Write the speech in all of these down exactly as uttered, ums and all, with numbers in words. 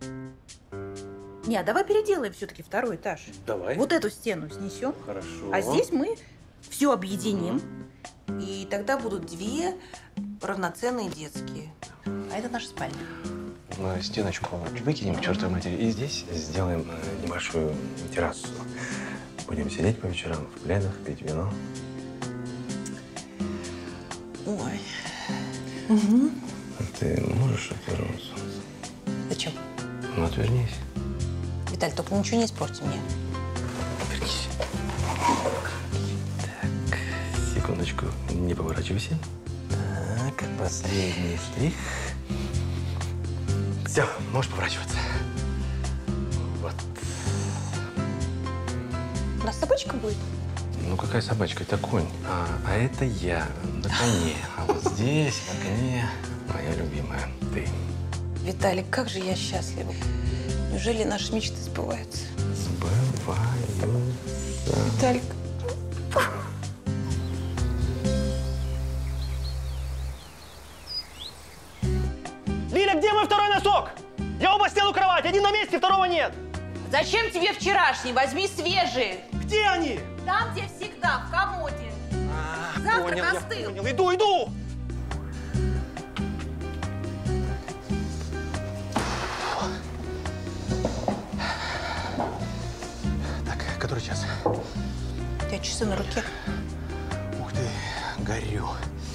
Не, а давай переделаем все-таки второй этаж. Давай. Вот эту стену снесем. Хорошо. А здесь мы все объединим. И тогда будут две равноценные детские. А это наша спальня. Мы стеночку выкинем к чертовой матери. И здесь сделаем небольшую террасу. Будем сидеть по вечерам в пледах, пить вино. Ой. Угу. А ты можешь отвернуться? Зачем? Ну, отвернись. Виталь, только ничего не испорти мне. Отвернись. Так, секундочку. Не поворачивайся. Так, последний штрих. Все, можешь поворачиваться. Вот. У нас собачка будет? Ну, какая собачка? Это конь. А, а это я на коне. А вот здесь, на коне, моя любимая. Ты. Виталик, как же я счастлива. Неужели наши мечты сбываются? Сбываются. Виталик. Лиля, где мой второй носок? Я оба снял у кровати, один на месте, второго нет. Зачем тебе вчерашний? Возьми свежие. Где они? Там, где всегда, в комоде. А, Завтрак понял, остыл. Я понял. Иду, иду. Так, который час? У тебя часы на руке. Ух ты, горю.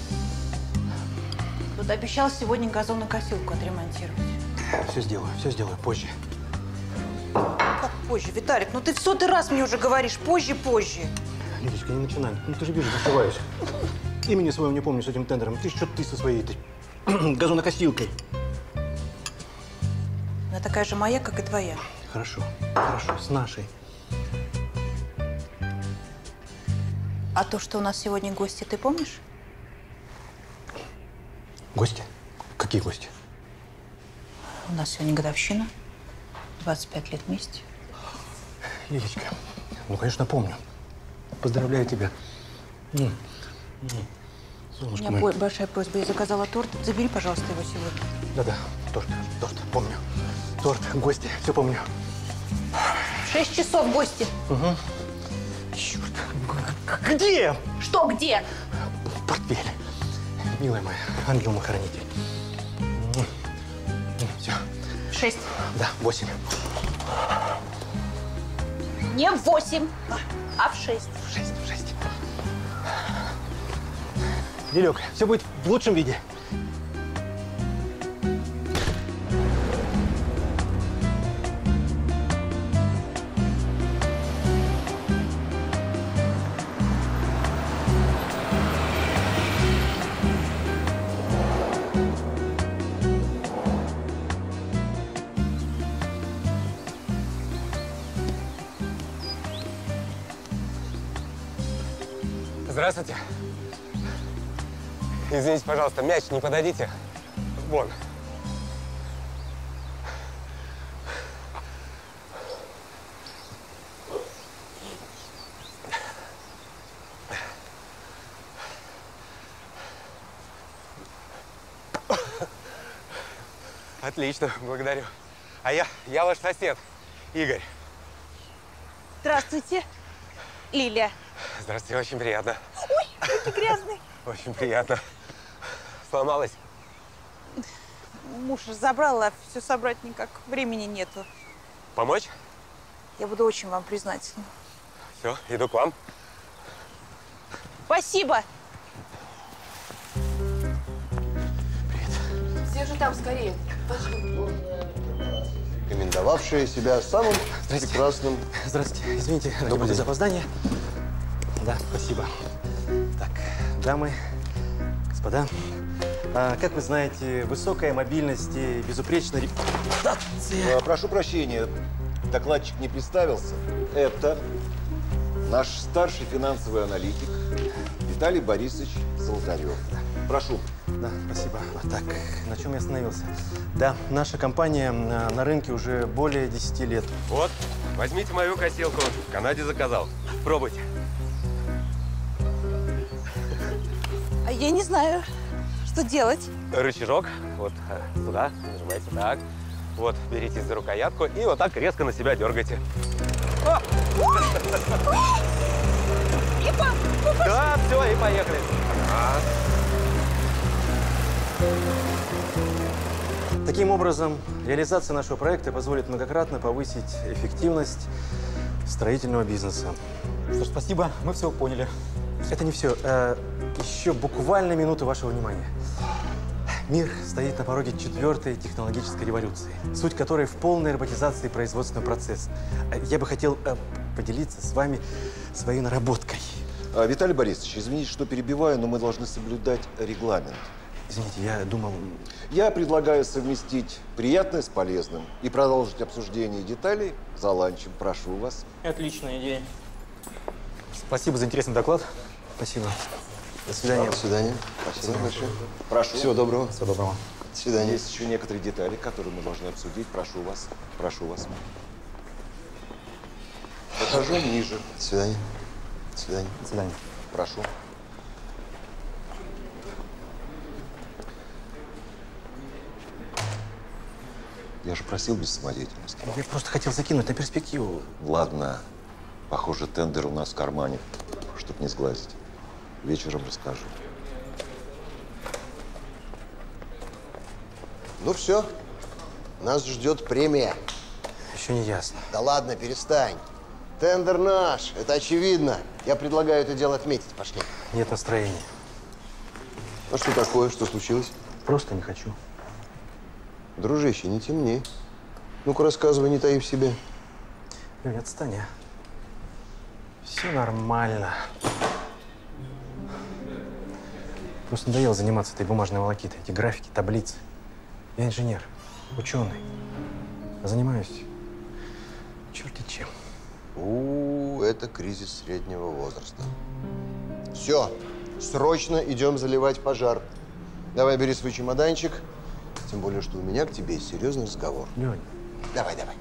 Кто-то обещал сегодня газонокосилку отремонтировать. Все сделаю, все сделаю позже. Как позже? Виталик, ну ты в сотый раз мне уже говоришь позже, позже. Лидочка, не начинай. Ну ты же видишь, зашиваюсь. Имени своего не помню с этим тендером. Ты что ты со своей этой газонокосилкой? Она такая же моя, как и твоя. Хорошо, хорошо, с нашей. А то, что у нас сегодня гости, ты помнишь? Гости? Какие гости? У нас сегодня годовщина. двадцать пять лет вместе. Лилечка, ну, конечно, помню. Поздравляю тебя. М -м -м. У Солнышко меня мое. большая просьба. Я заказала торт. Забери, пожалуйста, его сегодня. Да-да, торт, торт, помню. Торт, гости, все помню. В шесть часов гости. Угу. Черт, где? Что где? Портфель. Милая моя, ангел-махранитель. Все. Шесть. Да, восемь. Не в восемь, а в шесть. В шесть, в шесть. Лилек, все будет в лучшем виде. Здравствуйте. Извините, пожалуйста, мяч не подадите? Вон. Отлично, благодарю. А я, я ваш сосед, Игорь. Здравствуйте, Лилия. Здравствуйте, очень приятно. Ой, руки грязные. Очень приятно. Сломалась? Муж забрал, а все собрать никак времени нету. Помочь? Я буду очень вам признательна. Все, иду к вам. Спасибо. Все же там скорее. Рекомендовавшая себя самым прекрасным. Здравствуйте. Извините, ради за опоздание. Да, спасибо. Так, дамы, господа. А, как вы знаете, высокая мобильность и безупречная репутация. А, прошу прощения, докладчик не представился. Это наш старший финансовый аналитик Виталий Борисович Золотарев. Прошу. Да, спасибо. Так, на чем я остановился? Да, наша компания на рынке уже более десяти лет. Вот, возьмите мою косилку. В Канаде заказал. Пробуйте. А я не знаю, что делать. Рычажок. Вот сюда. Нажимайте так. Вот, беритесь за рукоятку и вот так резко на себя дергайте. Да, все, и поехали. Раз. Таким образом, реализация нашего проекта позволит многократно повысить эффективность строительного бизнеса. Что ж, спасибо, мы все поняли. Это не все. Э, еще буквально минуту вашего внимания. Мир стоит на пороге четвертой технологической революции, суть которой в полной роботизации производственного процесса. Я бы хотел э, поделиться с вами своей наработкой. А, Виталий Борисович, извините, что перебиваю, но мы должны соблюдать регламент. Извините, я думал… Я предлагаю совместить приятное с полезным и продолжить обсуждение деталей за ланчем. Прошу вас. Отличная идея. Спасибо за интересный доклад. Спасибо. До свидания. До свидания. Спасибо большое. Прошу. Всего доброго. Всего доброго. До свидания. Есть еще некоторые детали, которые мы должны обсудить. Прошу вас. Прошу вас. Покажу ниже. До свидания. До свидания. До свидания. Прошу. Я же просил без самодеятельности. Я просто хотел закинуть на перспективу. Ладно. Похоже, тендер у нас в кармане, чтоб не сглазить. Вечером расскажу. Ну все, нас ждет премия. Еще не ясно. Да ладно, перестань. Тендер наш, это очевидно. Я предлагаю это дело отметить. Пошли. Нет настроения. А что такое? Что случилось? Просто не хочу. Дружище, не темни. Ну-ка, рассказывай, не таив себе. Лёнь, отстань, а. Все нормально. Просто надоело заниматься этой бумажной волокитой. Эти графики, таблицы. Я инженер, ученый. А занимаюсь черти чем. У, это кризис среднего возраста. Все, срочно идем заливать пожар. Давай, бери свой чемоданчик. Тем более, что у меня к тебе есть серьезный разговор. Лёнь. Давай, давай.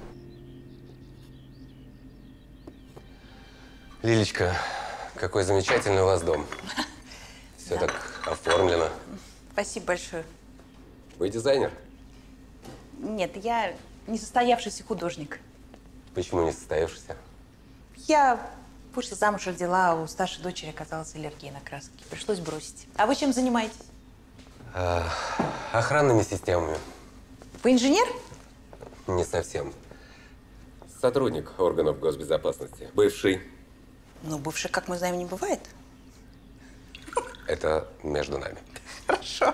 Лилечка, какой замечательный у вас дом. Все Да. так оформлено. Спасибо большое. Вы дизайнер? Нет, я несостоявшийся художник. Почему не состоявшийся? Я вышла замуж, родила, а у старшей дочери оказалась аллергия на краски. Пришлось бросить. А вы чем занимаетесь? А, охранными системами. Вы инженер? Не совсем. Сотрудник органов госбезопасности. Бывший. Ну, бывший, как мы знаем, не бывает. Это между нами. Хорошо.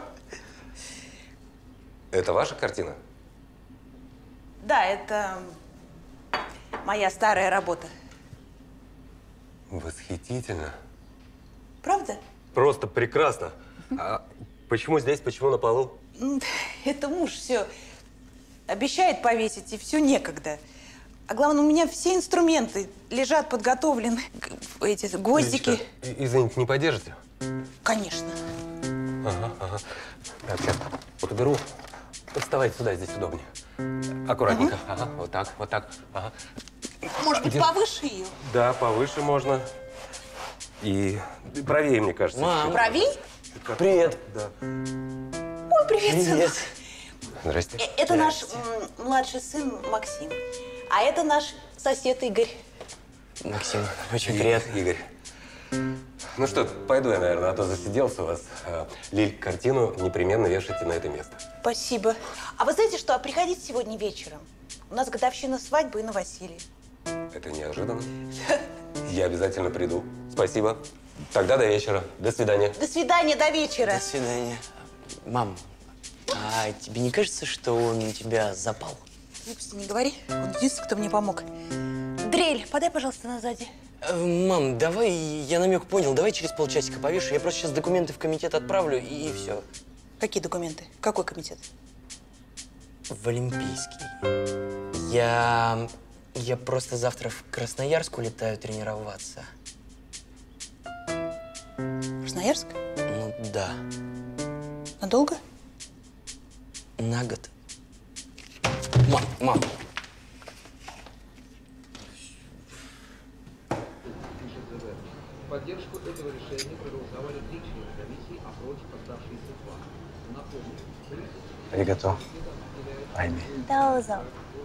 Это ваша картина? Да, это моя старая работа. Восхитительно. Правда? Просто прекрасно. А почему здесь, почему на полу? Ну, это муж все обещает повесить, и все некогда. А главное, у меня все инструменты лежат подготовлены. Г- Эти гвоздики. Лилечка, и- извините, не подержите? Конечно. Ага, ага. Так, сейчас вот уберу. Вставайте сюда, здесь удобнее. Аккуратненько. Ага, вот так, вот так. Ага. Может быть, Где- повыше ее? Да, повыше можно. И правее, мне кажется. Мам. чуть-чуть. Правей? Привет. Да. Ой, привет, Привет. сынок. Здрасте. Э, Это наш м, младший сын Максим. А это наш сосед Игорь. Максим, очень И- приятно. Игорь. Ну что, пойду я, наверное, а то засиделся у вас. А, Лиль, картину непременно вешайте на это место. Спасибо. А вы знаете что? А приходите сегодня вечером. У нас годовщина свадьбы и новоселья. Это неожиданно. Я обязательно приду. Спасибо. Тогда до вечера. До свидания. До свидания, до вечера. До свидания. Мам, а тебе не кажется, что он на тебя запал? Глупости не говори. Он единственный, кто мне помог. Дрель, подай, пожалуйста, на сзади. Э, Мам, давай, я намек понял, давай через полчасика повешу. Я просто сейчас документы в комитет отправлю, и все. Какие документы? Какой комитет? В Олимпийский. Я... Я просто завтра в Красноярск улетаю тренироваться. Красноярск? Ну да, Надолго? на год. Мам, мам. Поддержку этого Аригато. Айми. Даузо.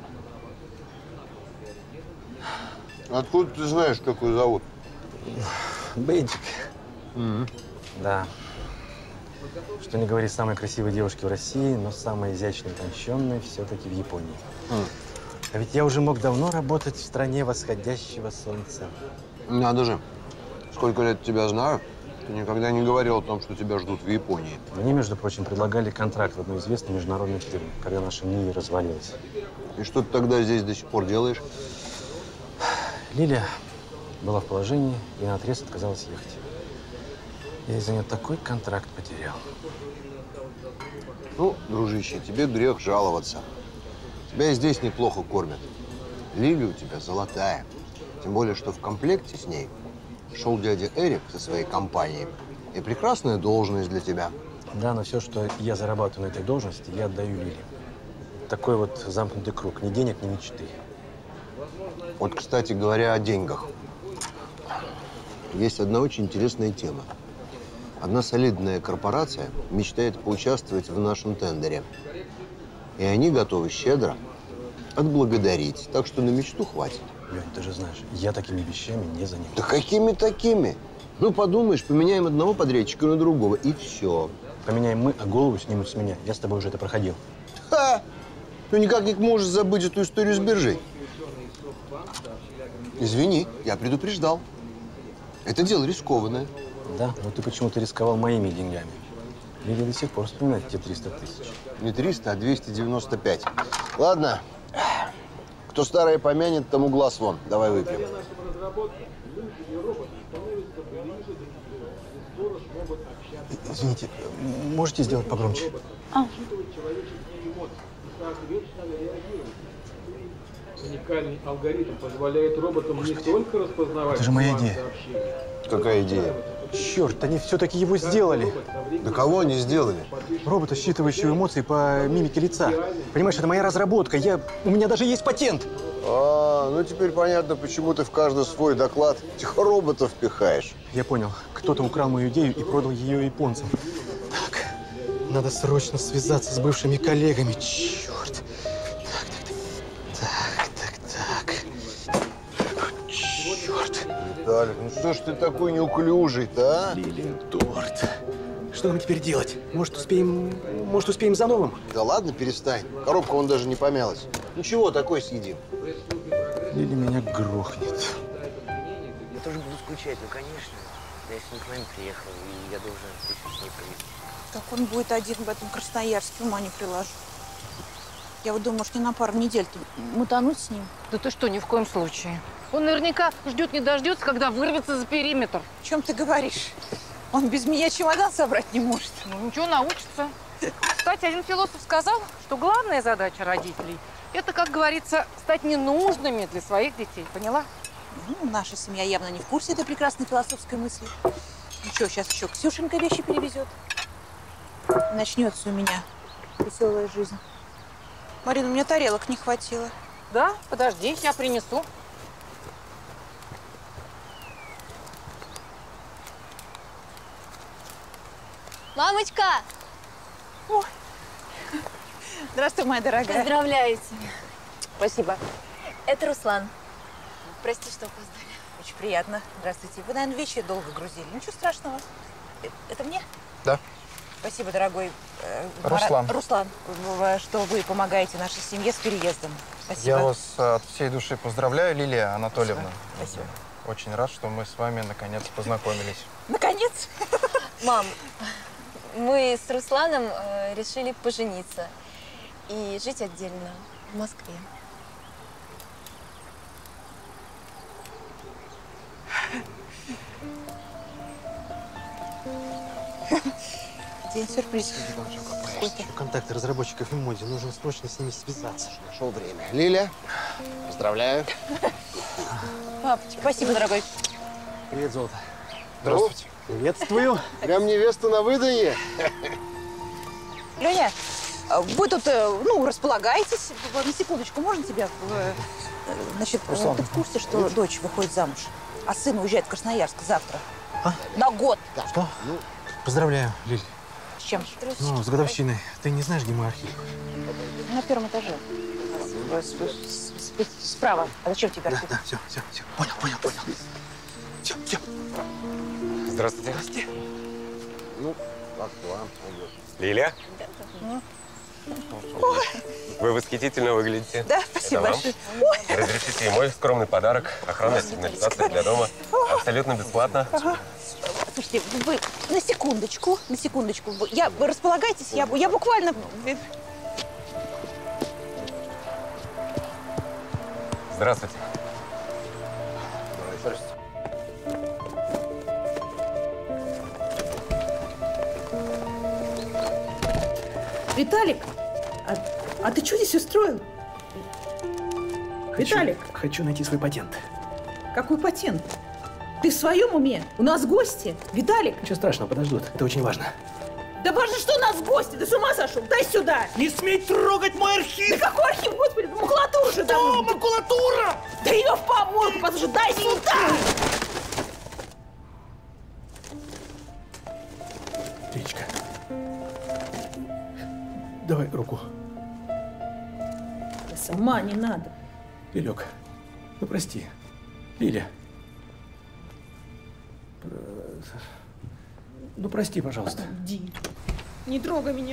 Откуда ты знаешь, как ее зовут? Бейджик. Да. Что не говори, самой красивой девушки в России, но самой изящной и утонченной все-таки в Японии. Mm. А ведь я уже мог давно работать в стране восходящего солнца. Надо же. Сколько лет тебя знаю, ты никогда не говорил о том, что тебя ждут в Японии. Мне, между прочим, предлагали контракт в одной известной международной фирме, когда наша НИИ развалилась. И что ты тогда здесь до сих пор делаешь? Лилия была в положении и наотрез отказалась ехать. Я из-за нее такой контракт потерял. Ну, дружище, тебе грех жаловаться. Тебя и здесь неплохо кормят. Лилия у тебя золотая. Тем более, что в комплекте с ней шел дядя Эрик со своей компанией. И прекрасная должность для тебя. Да, но все, что я зарабатываю на этой должности, я отдаю Лилии. Такой вот замкнутый круг. Ни денег, ни мечты. Вот, кстати говоря, о деньгах. Есть одна очень интересная тема. Одна солидная корпорация мечтает поучаствовать в нашем тендере. И они готовы щедро отблагодарить. Так что на мечту хватит. Лень, ты же знаешь, я такими вещами не занимаюсь. Да какими такими? Ну, подумаешь, поменяем одного подрядчика на другого, и все. Поменяем мы, а голову снимут с меня. Я с тобой уже это проходил. Ха! Ну, никак не можешь забыть эту историю с биржей. Извини, я предупреждал. Это дело рискованное. Да, но ты почему-то рисковал моими деньгами. Лилия до сих пор вспоминает те триста тысяч. Не триста, а двести девяносто пять. Ладно. Кто старое помянет, тому глаз вон. Давай выпьем. Извините, можете сделать погромче? А. Уникальный алгоритм позволяет роботам не только распознавать… Это же моя идея. Какая идея? Черт, они все-таки его сделали. Да кого они сделали? Робота, считывающего эмоции по мимике лица. Понимаешь, это моя разработка. Я... У меня даже есть патент. А, ну теперь понятно, почему ты в каждый свой доклад этих роботов пихаешь. Я понял. Кто-то украл мою идею и продал ее японцам. Так, надо срочно связаться с бывшими коллегами. Черт. Так, так, так. Так, так, так. Черт. Виталик, ну что ж ты такой неуклюжий-то, а? Лилин торт. Что нам теперь делать? Может, успеем, может, успеем за новым? Да ладно, перестань. Коробка вон даже не помялась. Ничего, такой съедим. Лили меня грохнет. Я тоже буду скучать, ну конечно. Я с ним к нами приехал, и я должен встречу с ней провести. Так он будет один в этом Красноярске, ума не приложу. Я вот думаю, может, не на пару недель-то мутануть с ним. Да ты что, ни в коем случае. Он наверняка ждет не дождется, когда вырвется за периметр. О чем ты говоришь? Он без меня чемодан собрать не может. Ну, ничего, научится. Кстати, один философ сказал, что главная задача родителей – это, как говорится, стать ненужными для своих детей. Поняла? Ну, наша семья явно не в курсе этой прекрасной философской мысли. Ну что, сейчас еще Ксюшенька вещи перевезет. Начнется у меня веселая жизнь. Марина, у меня тарелок не хватило. Да? Подожди, я принесу. Мамочка! Ой. Здравствуй, моя дорогая. Поздравляю тебя. Спасибо. Это Руслан. Прости, что опоздали. Очень приятно. Здравствуйте. Вы, наверное, вещи долго грузили. Ничего страшного. Это мне? Да. Спасибо, дорогой. э, Руслан. Мара- Руслан, в- что вы помогаете нашей семье с переездом. Спасибо. Я вас э, от всей души поздравляю, Лилия Анатольевна. Спасибо. Очень рад, что мы с вами наконец познакомились. Наконец? Мам, мы с Русланом э, решили пожениться и жить отдельно в Москве. День сюрприз. Контакты разработчиков Мимоди. Нужно срочно с ними связаться. Нашел время. Лиля, поздравляю. Папочка, спасибо, дорогой. Привет, золото. Здравствуйте. Приветствую. Прям невеста на выданье. Леня, вы тут, э, ну, располагайтесь. На секундочку, можно тебя? э, Значит, Руслан. ты в курсе, что дочь выходит замуж, а сын уезжает в Красноярск завтра? А? На год. Что? Ну, поздравляю, Лиль. С чем? Ну, с годовщиной. Ты не знаешь, где мой архив? На первом этаже. Справа. А зачем тебе архив? Да, да, все, все, все. Понял, понял, понял. Все, все. Здравствуйте. Здравствуйте. Ну, как дела? Лилия? Вы восхитительно выглядите. Да, спасибо Это вам. большое. Разрешите и мой скромный подарок. Охранная сигнализация для дома. Абсолютно бесплатно. Ага. Слушайте, вы на секундочку, на секундочку. Вы- Я, вы располагайтесь, я, бу- я буквально... Здравствуйте. Здравствуйте. Виталик, а, а ты что здесь устроил? Виталик, Хочу найти свой патент. какой патент? Ты в своем уме? У нас гости. Виталик, Ничего страшного, подождут. Это очень важно. да важно, что у нас гости. Ты с ума сошел? Дай сюда. Не смей трогать мой архив! Да какой архив, господи, да макулатура же там. Что, макулатура? Да ее в помойку, послушай, дай сюда. Лилечка. Давай руку. Да сама не надо. Лилек, ну прости. Лиля. Про- Ну прости, пожалуйста. Иди. Не трогай меня.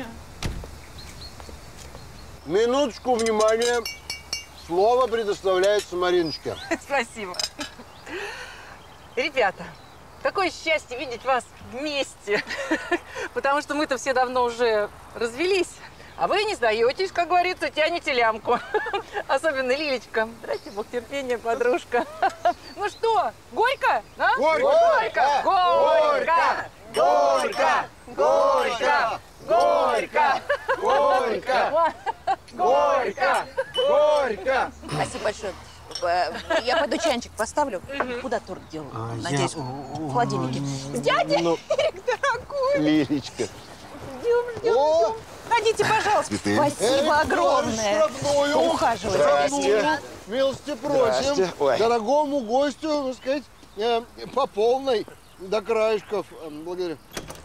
Минуточку внимания. Слово предоставляется Мариночке. Спасибо. Ребята, какое счастье видеть вас вместе. Потому что мы-то все давно уже развелись. А вы не сдаетесь, как говорится, тянете лямку. Особенно Лилечка. Дайте бог терпения, подружка. Ну что, горько? А? Горько! Горько! Горько! Горько! Горько! Горько! Горько! Горько! Спасибо большое. Э, Я пойду чайничек поставлю. Куда торт делал? А, Надеюсь, я- в холодильнике. Дядя Ну, Эрик, дорогой. Лилечка. Ждем, ждем, О! ждем. Садите, пожалуйста. Цветы. Спасибо Эй, огромное. штрафную. что ухаживаете. Штрафную. Милости просим. Здрасте. Ой. Дорогому гостю, так сказать, э, по полной, до краешков. Э, Благодарю.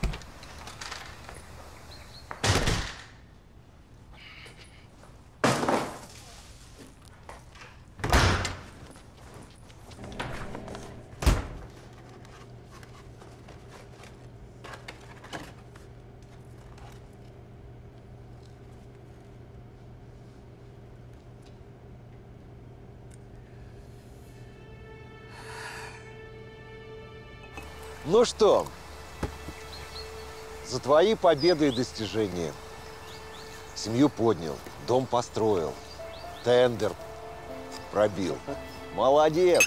Ну что, за твои победы и достижения семью поднял, дом построил, тендер пробил. Молодец!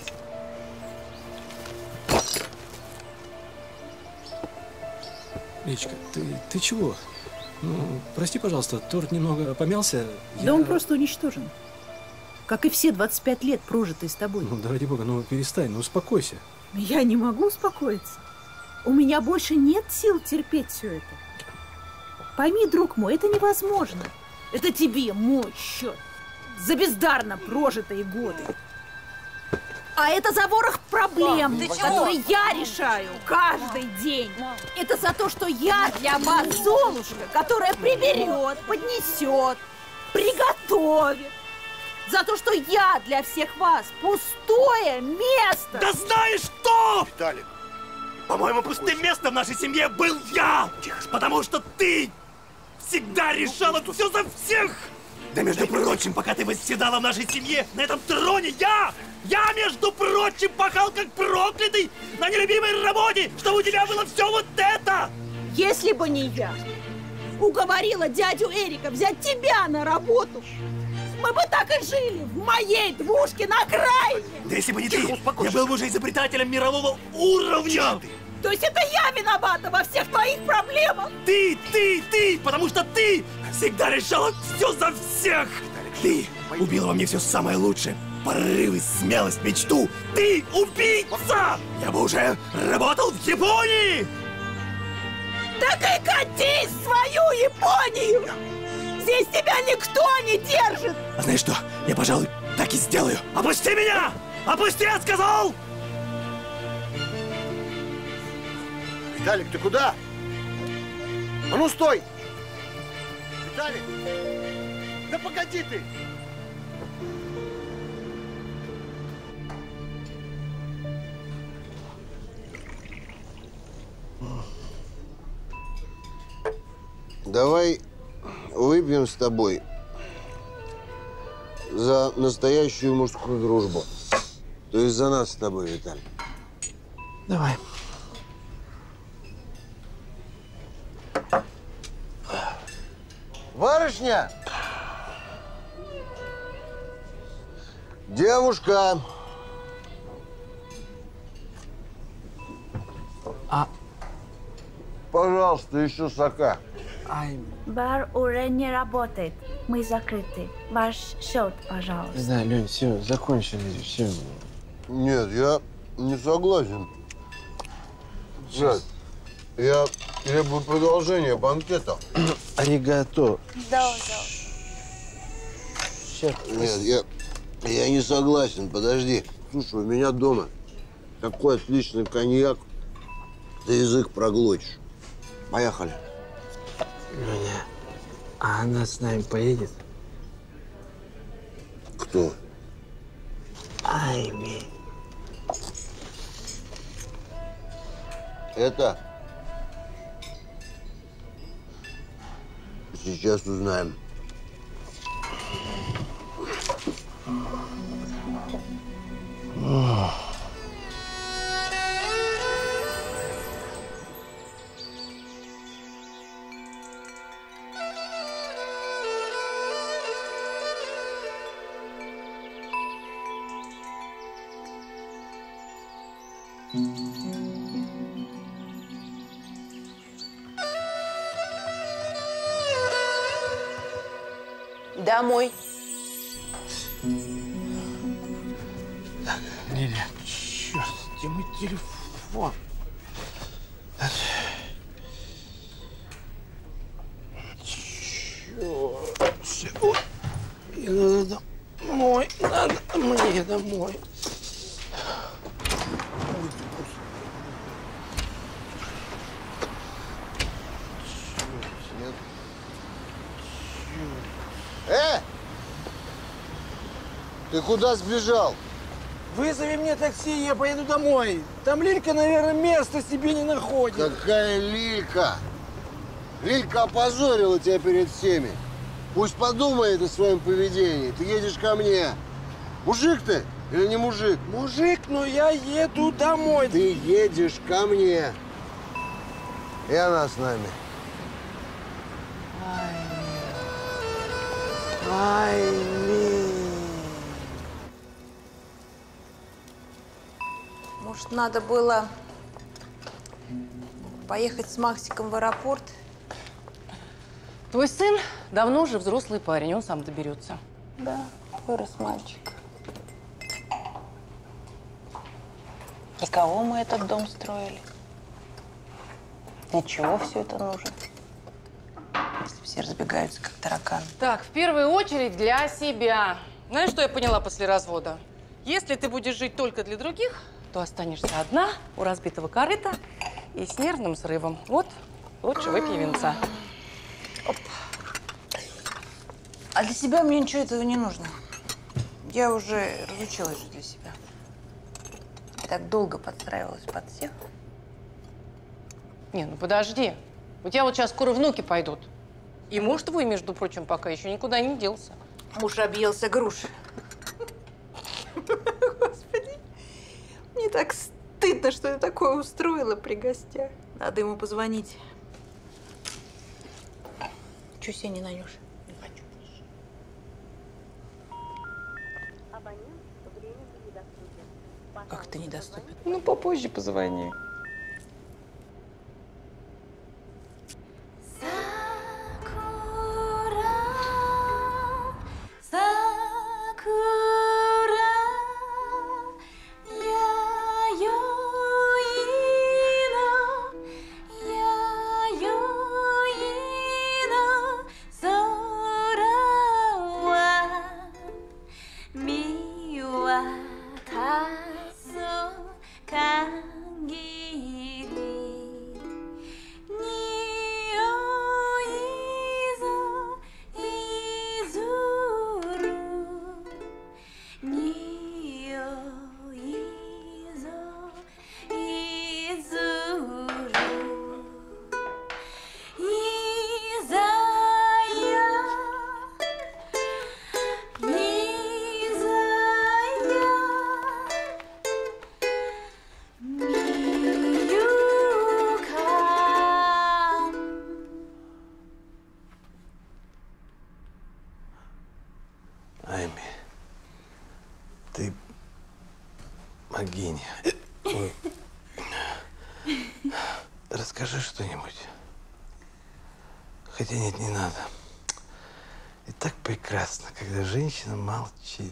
Лилечка, ты, ты чего? Ну, прости, пожалуйста, торт немного помялся. Да он просто уничтожен. Как и все двадцать пять лет, прожитые с тобой. Ну, да ради бога, ну перестань, ну успокойся. Я не могу успокоиться. У меня больше нет сил терпеть все это. Пойми, друг мой, это невозможно. Это тебе мой счет за бездарно прожитые годы. А это за ворох проблем, Мам, которые я решаю каждый день. Это за то, что я для вас Золушка, которая приберет, поднесет, приготовит. За то, что я для всех вас пустое место. Да знаешь что? Виталик. По-моему, пустым местом в нашей семье был я! Потому что ты всегда решала все за всех! Да, между прочим, пока ты восседала в нашей семье на этом троне, я, я, между прочим, пахал как проклятый на нелюбимой работе, чтобы у тебя было все вот это! Если бы не я уговорила дядю Эрика взять тебя на работу, мы бы так и жили в моей двушке на окраине. Да если бы не ты, я был бы уже изобретателем мирового уровня! То есть это я виновата во всех твоих проблемах? Ты, ты, ты! Потому что ты всегда решала все за всех! Ты убила во мне все самое лучшее. Порывы, смелость, мечту. Ты убийца! Я бы уже работал в Японии! Так и катись в свою Японию! Здесь тебя никто не держит! А знаешь что? Я, пожалуй, так и сделаю. Опусти меня! Опусти, я сказал! Виталик, ты куда? А ну стой! Виталик! Да погоди ты! Давай выпьем с тобой за настоящую мужскую дружбу. То есть за нас с тобой, Виталий. Давай. Барышня! Девушка! А... Пожалуйста, еще сока. Ай. Бар уже не работает. Мы закрыты. Ваш счет, пожалуйста. Не знаю, Лень, все, закончили, все. Нет, я не согласен. Жад, я требую продолжения банкета. Аригато. Да, да. Нет, я, я не согласен, подожди. Слушай, у меня дома такой отличный коньяк, ты язык проглотишь. Поехали. Леня, а она с нами поедет? Кто? Айми. Это? Сейчас узнаем. Домой. Лиля, черт, где мой телефон? Черт, мне надо домой, надо мне домой. Э! Ты куда сбежал? Вызови мне такси, я поеду домой. Там Лилька, наверное, места себе не находит. Какая Лилька? Лилька опозорила тебя перед всеми. Пусть подумает о своем поведении. Ты едешь ко мне. Мужик ты или не мужик? Мужик, но я еду домой. Ты едешь ко мне. И она с нами. Айми. Может, надо было поехать с Максиком в аэропорт? Твой сын давно уже взрослый парень, он сам доберется. Да, вырос мальчик. И кого мы этот дом строили? Для чего все это нужно? Если все разбегаются, как тараканы. Так, в первую очередь для себя. Знаешь, что я поняла после развода? Если ты будешь жить только для других, то останешься одна у разбитого корыта и с нервным срывом. Вот, лучше выпей винца. Оп. А для себя мне ничего этого не нужно. Я уже разучилась жить для себя. Я так долго подстраивалась под всех. Не, ну подожди. У тебя вот сейчас скоро внуки пойдут. И муж твой, между прочим, пока еще никуда не делся. Муж объелся груши. Господи, мне так стыдно, что я такое устроила при гостях. Надо ему позвонить. Чего себе не найдешь? Не хочу. Как ты недоступен? Ну, попозже позвони. Miwa tasu kangi Ты богиня. Ой. Расскажи что-нибудь. Хотя нет, не надо. И так прекрасно, когда женщина молчит.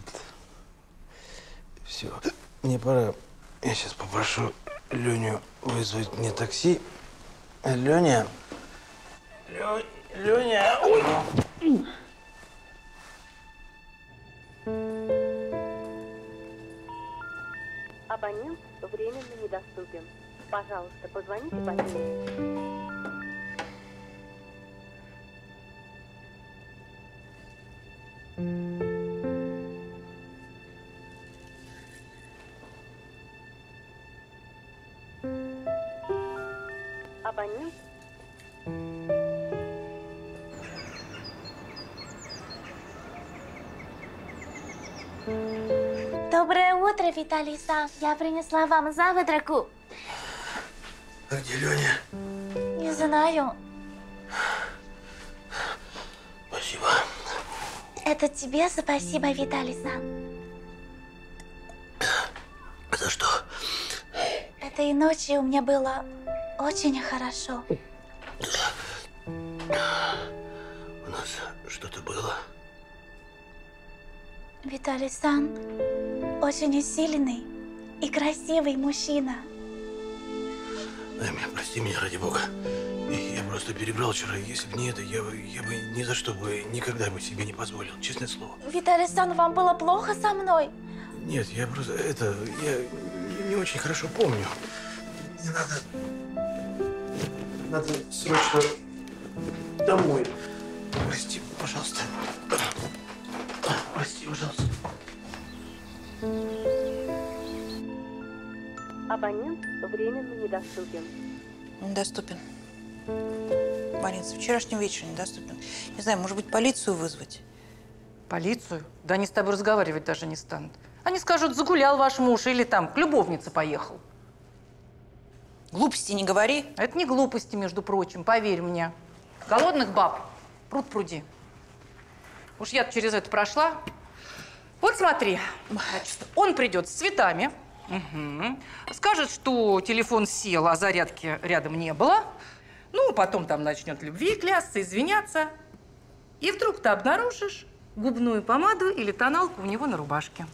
Все, мне пора. Я сейчас попрошу Леню вызвать мне такси. Леня. Лё... Леня. Ой. Абонент временно недоступен. Пожалуйста, позвоните позднее. Абонент. Доброе утро, Виталий-сан. Я принесла вам завтраку. А где Леня? Не знаю. Спасибо. Это тебе спасибо, Виталий-сан. За что? Этой ночью у меня было очень хорошо. У нас что-то было? Виталий-сан очень сильный и красивый мужчина. Дай меня, прости меня, ради бога. Я просто перебрал вчера. Если бы не это, я бы, я бы ни за что бы никогда бы себе не позволил. Честное слово. Виталий-сан, вам было плохо со мной? Нет, я просто... Это... Я не очень хорошо помню. Мне надо... Надо срочно домой. Прости, пожалуйста. Прости, пожалуйста. Абонент временно недоступен. Недоступен. Марин, с вчерашнего вечера недоступен. Не знаю, может быть, полицию вызвать? Полицию? Да они с тобой разговаривать даже не станут. Они скажут, загулял ваш муж или там к любовнице поехал. Глупости не говори. Это не глупости, между прочим, поверь мне. Голодных баб пруд пруди. Уж я через это прошла. Вот смотри, значит, он придет с цветами, угу. Скажет, что телефон сел, а зарядки рядом не было. Ну, потом там начнет любви клясться, извиняться. И вдруг ты обнаружишь губную помаду или тоналку у него на рубашке.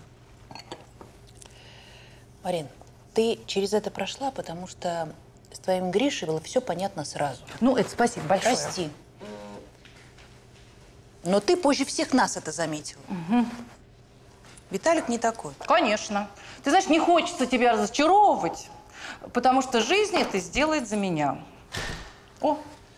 Марин, ты через это прошла, потому что с твоим Гришей было все понятно сразу. Ну, это спасибо большое. Прости. Но ты позже всех нас это заметила. Угу. Виталик не такой. Конечно. Ты знаешь, не хочется тебя разочаровывать, потому что жизнь это сделает за меня. О!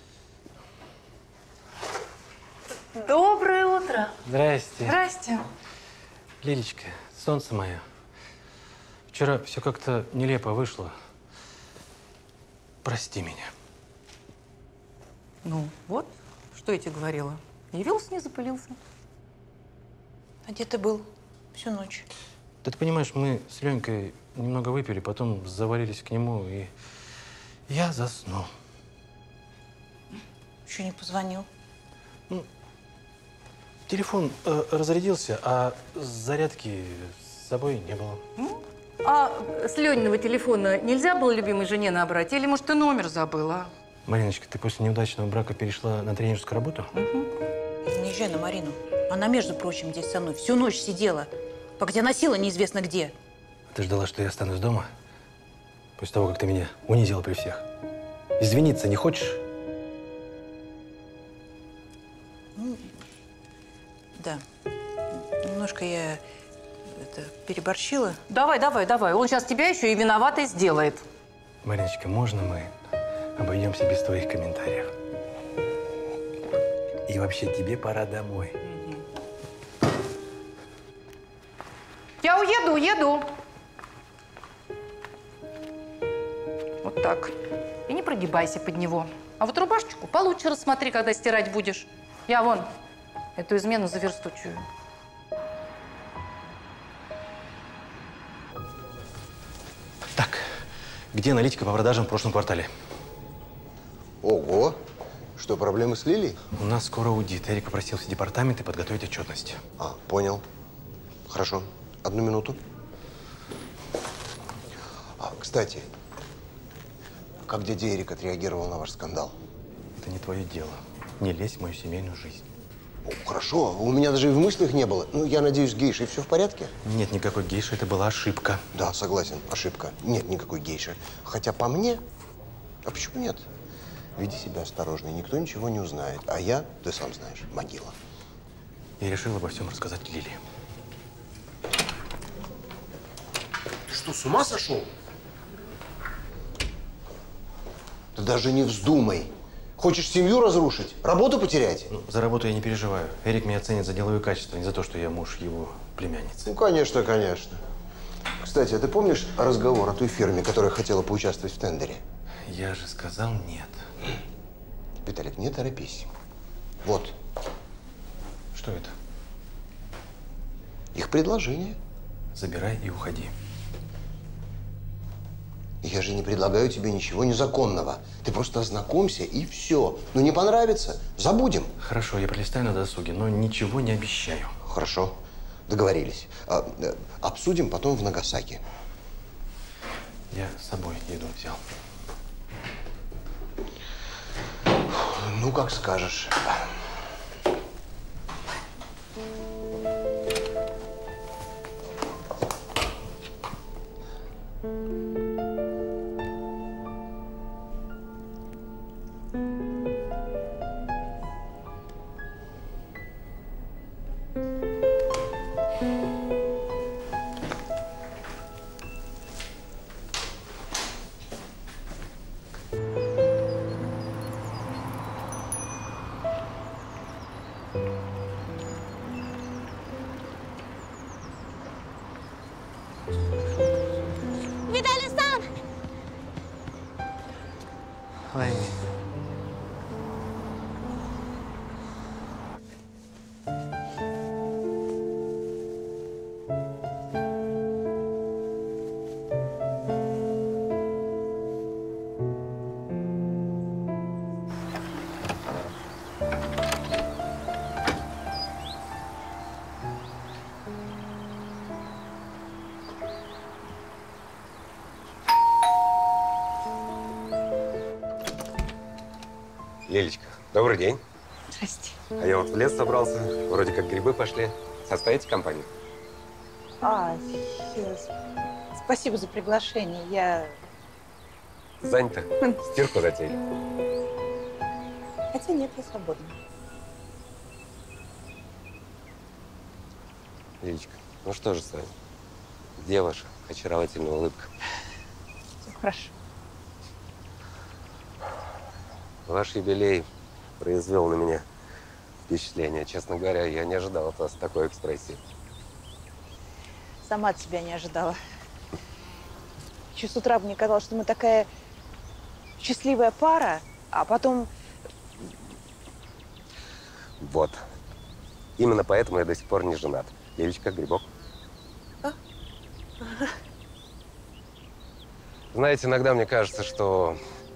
Доброе утро. Здрасте. Здрасте. Лилечка, солнце мое. Вчера все как-то нелепо вышло. Прости меня. Ну, вот, что я тебе говорила. Явился, не запылился. А где ты был всю ночь? Да ты понимаешь, мы с Ленькой немного выпили, потом завалились к нему, и я заснул. Еще не позвонил? Ну, телефон э, разрядился, а зарядки с собой не было. Ну, а с Лениного телефона нельзя было любимой жене набрать? Или, может, ты номер забыла? Мариночка, ты после неудачного брака перешла на тренерскую работу? Угу. Не езжай на Марину. Она, между прочим, здесь со мной всю ночь сидела, пока тебя носила неизвестно где. Ты ждала, что я останусь дома? После того, как ты меня унизила при всех. Извиниться не хочешь? Ну, да. Немножко я это, переборщила. Давай, давай, давай. Он сейчас тебя еще и виноватой сделает. Мариночка, можно мы обойдемся без твоих комментариев? И вообще, тебе пора домой. Я уеду, уеду. Вот так. И не прогибайся под него. А вот рубашечку получше рассмотри, когда стирать будешь. Я вон эту измену заверстучую. Так, где аналитика по продажам в прошлом квартале? Ого! Что, проблемы с Лилией? У нас скоро аудит. Эрик попросил все департаменты подготовить отчетность. А, понял. Хорошо. Одну минуту. А, кстати, как дядя Эрик отреагировал на ваш скандал? Это не твое дело. Не лезь в мою семейную жизнь. Ну, хорошо, у меня даже и в мыслях не было. Ну, я надеюсь, гейшей все в порядке? Нет никакой гейши, это была ошибка. Да, согласен, ошибка. Нет никакой гейши. Хотя по мне, а почему нет? Веди себя осторожно, никто ничего не узнает. А я, ты сам знаешь, могила. Я решил обо всем рассказать Лиле. Ты что, с ума сошел? Ты даже не вздумай. Хочешь семью разрушить? Работу потерять? Ну, за работу я не переживаю. Эрик меня ценит за деловые качества, не за то, что я муж его племянницы. Ну, конечно, конечно. Кстати, а ты помнишь разговор о той фирме, которая хотела поучаствовать в тендере? Я же сказал нет. Виталик, не торопись. Вот. Что это? Их предложение. Забирай и уходи. Я же не предлагаю тебе ничего незаконного. Ты просто ознакомься и все. Ну, не понравится? Забудем. Хорошо, я пролистаю на досуге, но ничего не обещаю. Хорошо. Договорились. А, э, обсудим потом в Нагасаки. Я с собой еду взял. Ну, как скажешь. Виталий-сан! Ай. Лилечка, добрый день. Здрасте. А я вот в лес собрался. Вроде как грибы пошли. Составите компанию? А, спасибо за приглашение. Я… Занято. Стирку затеяли. Хотя нет, я свободна. Лилечка, ну что же с вами? Где ваша очаровательная улыбка? Все хорошо. Ваш юбилей произвел на меня впечатление. Честно говоря, я не ожидал от вас такой экспрессии. Сама от себя не ожидала. Еще с утра мне казалось, что мы такая счастливая пара, а потом… Вот. Именно поэтому я до сих пор не женат. Лилечка, грибок. А? Знаете, иногда мне кажется, что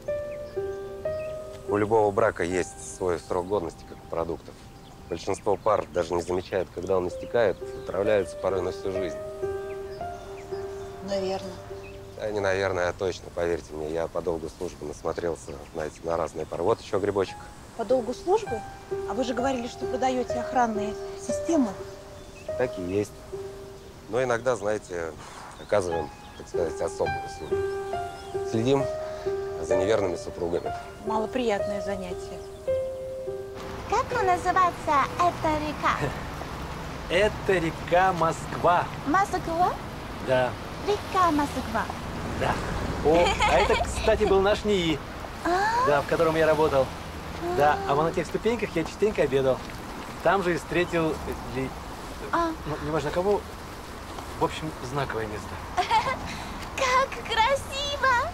у любого брака есть свой срок годности, как у продуктов. Большинство пар даже не замечает, когда он истекает, отравляются порой на всю жизнь. Наверное. Да, не наверное, а точно, поверьте мне. Я по долгу службы насмотрелся, знаете, на разные пары. Вот еще грибочек. По долгу службы? А вы же говорили, что продаете охранные системы. Так и есть. Но иногда, знаете, оказываем, так сказать, особую услугу. Следим за неверными супругами. Малоприятное занятие. Как называется эта река? Это река Москва. Москва? Да, Река Москва. да. О, а это, кстати, был наш НИИ, да, в котором я работал. Да, а вон на тех ступеньках я частенько обедал. Там же и встретил, ли, А. ну, не важно кого, в общем, знаковое место. Как красиво!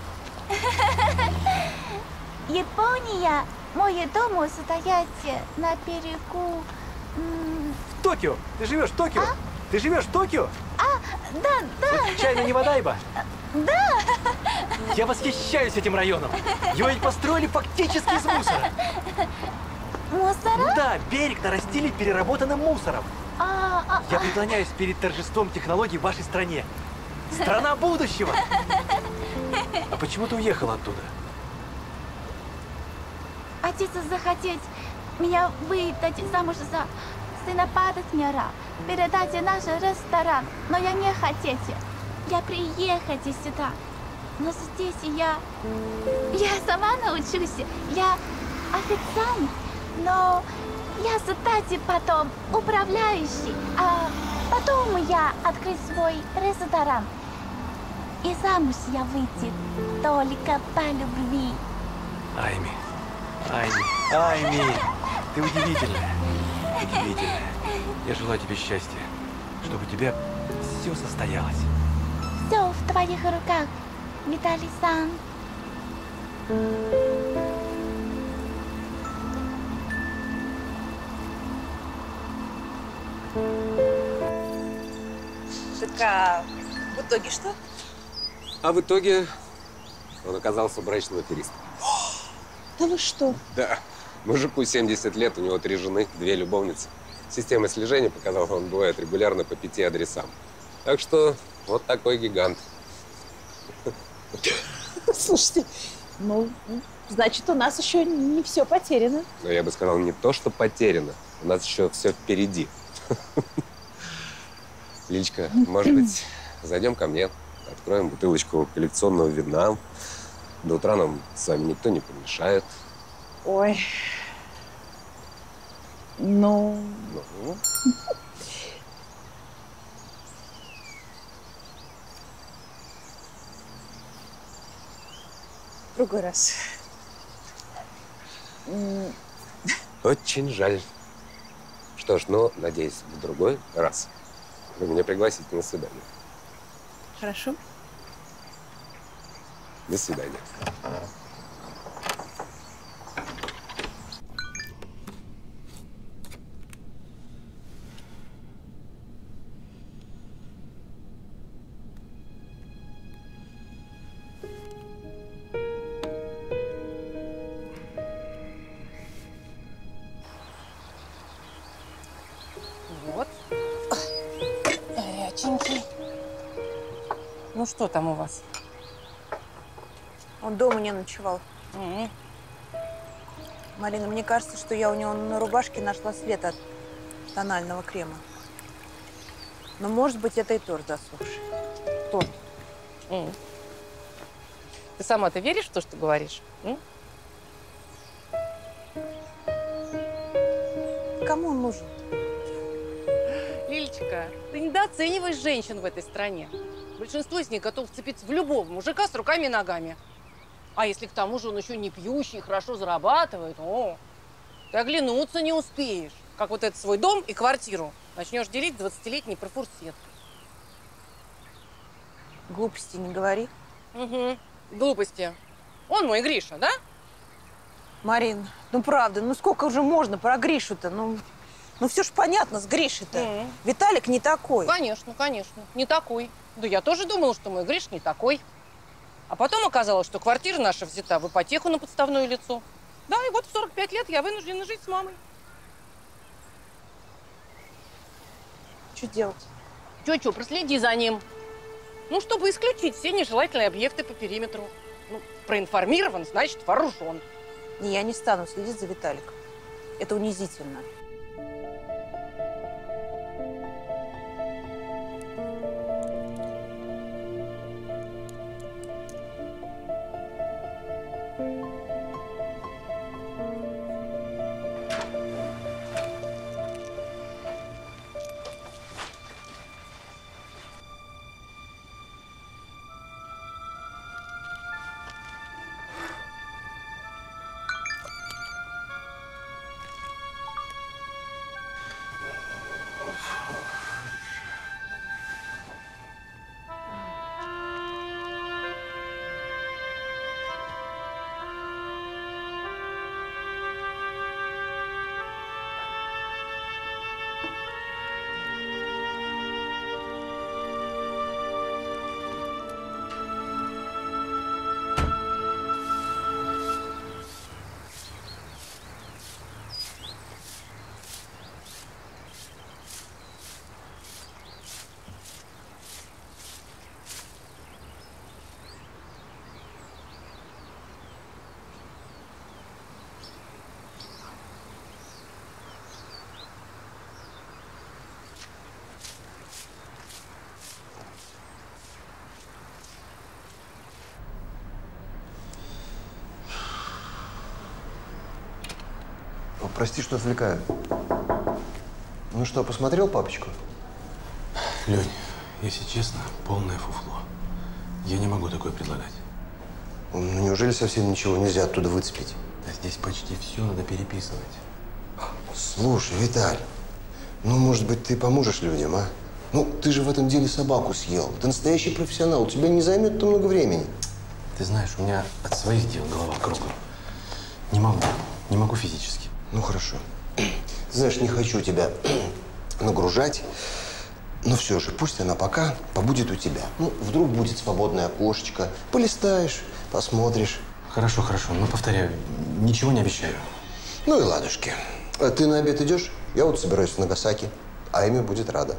Япония. Мой дом стоит на берегу. м, В Токио! Ты живешь в Токио? Ты живешь в Токио? А, да, да. Случайно не Вадайба? Да. Я восхищаюсь этим районом. Его ведь построили фактически из мусора. Мусора? Да, берег нарастили переработанным мусором. А, а, Я преклоняюсь перед торжеством технологий в вашей стране. Страна будущего! А почему ты уехала оттуда? Отец захотел меня выдать замуж за сына партнера, передать наш ресторан, но я не хотела. Я приехала сюда, но здесь я... Я сама научусь, я официант, но я стать потом управляющий, а потом я открыть свой ресторан. И замуж я выйти только по любви. Айми, Айми, Айми, ты удивительная, удивительная. Я желаю тебе счастья, чтобы у тебя все состоялось. Все в твоих руках, Виталий-сан. Так а в итоге что? А в итоге он оказался брачным аферистом. Да вы что? Да. Мужику семьдесят лет, у него три жены, две любовницы. Система слежения показала, он бывает регулярно по пяти адресам. Так что вот такой гигант. Слушайте, ну, значит, у нас еще не все потеряно. Но я бы сказал, не то, что потеряно. У нас еще все впереди. Лилечка, может быть, зайдем ко мне, откроем бутылочку коллекционного вина. До утра нам с вами никто не помешает. Ой. Ну... Ну? В другой раз. Очень жаль. Что ж, ну, надеюсь, в другой раз вы меня пригласите на свидание. Хорошо. До свидания. Вот. Горяченький. Ну что там у вас? Он дома не ночевал. Mm-hmm. Марина, мне кажется, что я у него на рубашке нашла след от тонального крема. Но, может быть, это и торт засохший. Торт. Mm. Ты сама-то веришь в то, что говоришь? Mm? Кому он нужен? Лилечка, ты недооцениваешь женщин в этой стране. Большинство из них готов вцепиться в любого мужика с руками и ногами. А если к тому же он еще не пьющий, хорошо зарабатывает, о, ты оглянуться не успеешь. Как вот этот свой дом и квартиру начнешь делить двадцатилетний профурсет. Глупости не говори. Угу, глупости. Он мой Гриша, да? Марин, ну правда, ну сколько уже можно про Гришу-то? Ну, ну все ж понятно с Гришей-то. Mm. Виталик не такой. Конечно, конечно, не такой. Да я тоже думала, что мой Гриш не такой. А потом оказалось, что квартира наша взята в ипотеку на подставное лицо. Да, и вот в сорок пять лет я вынуждена жить с мамой. Что делать? Чё-чё, проследи за ним. Ну, чтобы исключить все нежелательные объекты по периметру. Ну, проинформирован, значит, вооружен. Не, я не стану следить за Виталиком. Это унизительно. О, прости, что отвлекаю. Ну что, посмотрел папочку? Лень, если честно, полное фуфло. Я не могу такое предлагать. Ну, неужели совсем ничего нельзя оттуда выцепить? Да здесь почти все надо переписывать. Слушай, Виталь, ну, может быть, ты поможешь людям, а? Ну, ты же в этом деле собаку съел. Ты настоящий профессионал, у тебя не займет это много времени. Ты знаешь, у меня от своих дел голова кругом. Не могу, не могу физически. Ну, хорошо. Ты знаешь, не хочу тебя нагружать, но все же, пусть она пока побудет у тебя. Ну, вдруг будет свободное окошечко, полистаешь, посмотришь. Хорошо, хорошо, но повторяю, ничего не обещаю. Ну и ладушки. А ты на обед идешь? Я вот собираюсь в Нагасаки. А Эми будет рада.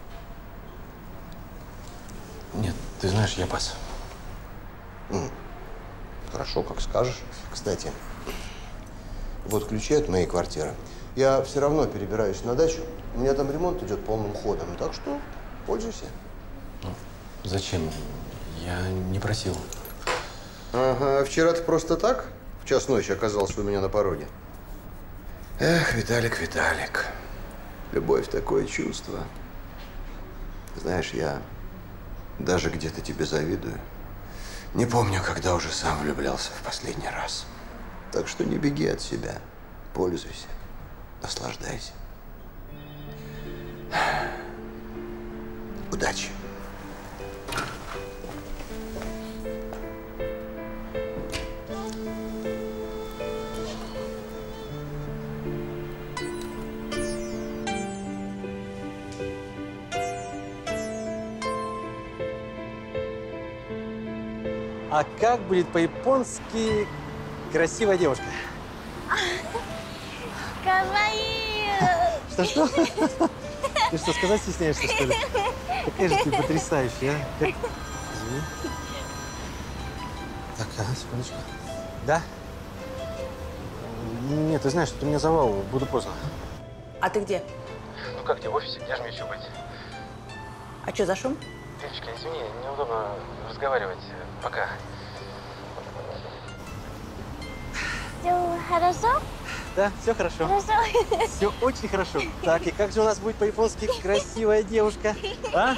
Нет, ты знаешь, я пас. М. Хорошо, как скажешь. Кстати, вот ключи от моей квартиры. Я все равно перебираюсь на дачу. У меня там ремонт идет полным ходом, так что пользуйся. Ну, зачем? Я не просил. Ага, вчера ты просто так в час ночи оказался у меня на пороге? Эх, Виталик, Виталик, любовь такое чувство. Знаешь, я даже где-то тебе завидую. Не помню, когда уже сам влюблялся в последний раз. Так что не беги от себя, пользуйся, наслаждайся. Удачи! А как будет по-японски красивая девушка? Каваи! Что-что? Ты что, сказать стесняешься, что ли? Какая же ты потрясающая, а? Как... Извини. Так, ага, секундочку. Да? Нет, ты знаешь, что у меня завал, буду поздно. А ты где? Ну как, где в офисе? Где же мне еще быть? А что за шум? Лилечка, извини, неудобно разговаривать. Пока. Все хорошо? Да, все хорошо. Хорошо. Все очень хорошо. Так, и как же у нас будет по-японски красивая девушка? А?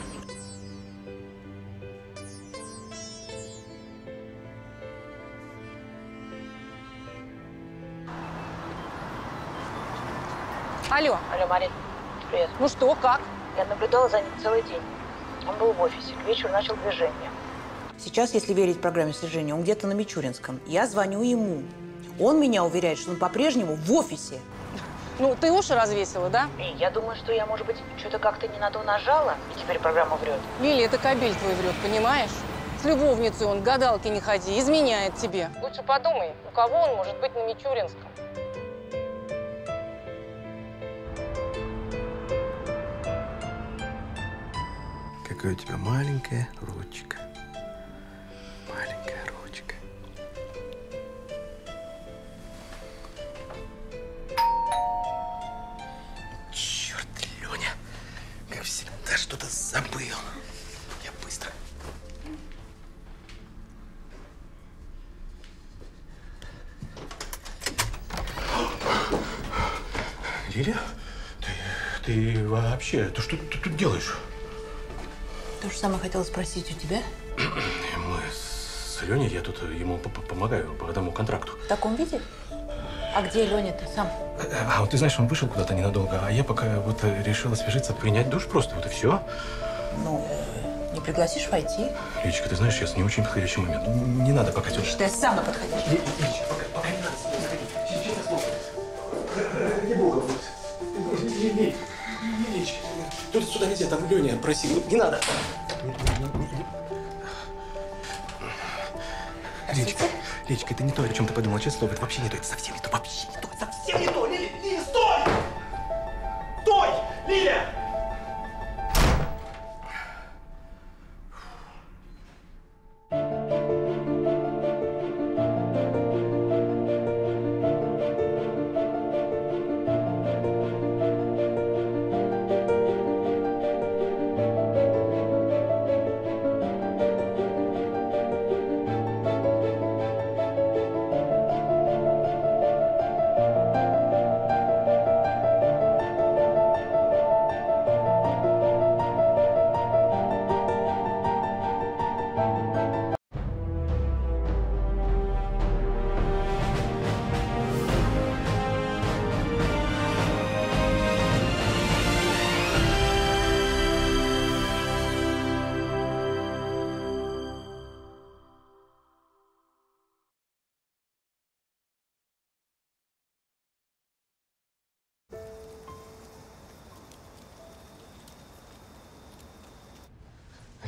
Алло. Алло, Марин. Привет. Ну что, как? Я наблюдала за ним целый день. Он был в офисе. К вечеру начал движение. Сейчас, если верить программе слежения, он где-то на Мичуринском. Я звоню ему. Он меня уверяет, что он по-прежнему в офисе. Ну, ты уши развесила, да? И я думаю, что я, может быть, что-то как-то не на то нажала, и теперь программа врет. Лили, это кабель твой врет, понимаешь? С любовницей он, к гадалке не ходи, изменяет тебе. Лучше подумай, у кого он может быть на Мичуринском. Какая у тебя маленькая ручка. Маленькая ручка. Черт, Леня. Как всегда, что-то забыл. Я быстро. Лиля? Ты, ты вообще, ты что ты тут делаешь? То же самое хотела спросить у тебя. Мы с Леней, я тут ему помогаю по одному контракту. В таком виде? А где Леня-то сам? А вот ты знаешь, он вышел куда-то ненадолго, а я пока вот решил освежиться, принять душ просто, вот и все. Ну, не пригласишь войти? Личка, ты знаешь, сейчас не очень подходящий момент. Не надо пока сюда. Считай, сам подходящий. Личка, пока, пока не надо, не заходи. Честное слово. Ради бога, вот. Личка, тут сюда нельзя, там Леня просил. Не надо. Личка, Личка, это не то, о чем ты подумала, честное слово. Это вообще не то, это совсем не то, вообще не то, совсем не то. Лиля, Лиля, стой! Стой! Лиля!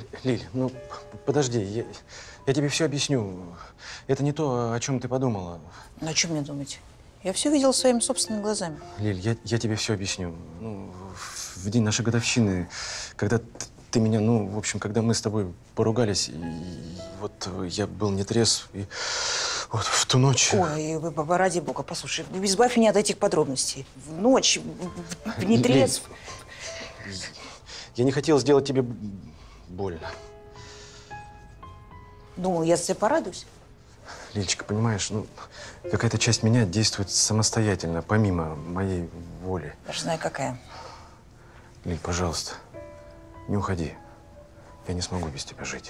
Лиль, ну подожди, я, я тебе все объясню. Это не то, о чем ты подумала. Ну, о чем мне думать? Я все видела своими собственными глазами. Лиль, я, я тебе все объясню. Ну, в день нашей годовщины, когда ты меня, ну, в общем, когда мы с тобой поругались, и вот я был нетрезв, и вот в ту ночь… Ой, ради бога, послушай, избавь меня от этих подробностей. В ночь, в нетрезв… Лиль, я не хотел сделать тебе больно. Думал, я за тебя порадуюсь. Лилечка, понимаешь, ну, какая-то часть меня действует самостоятельно, помимо моей воли. Я же знаю, какая. Лиль, пожалуйста, не уходи. Я не смогу без тебя жить.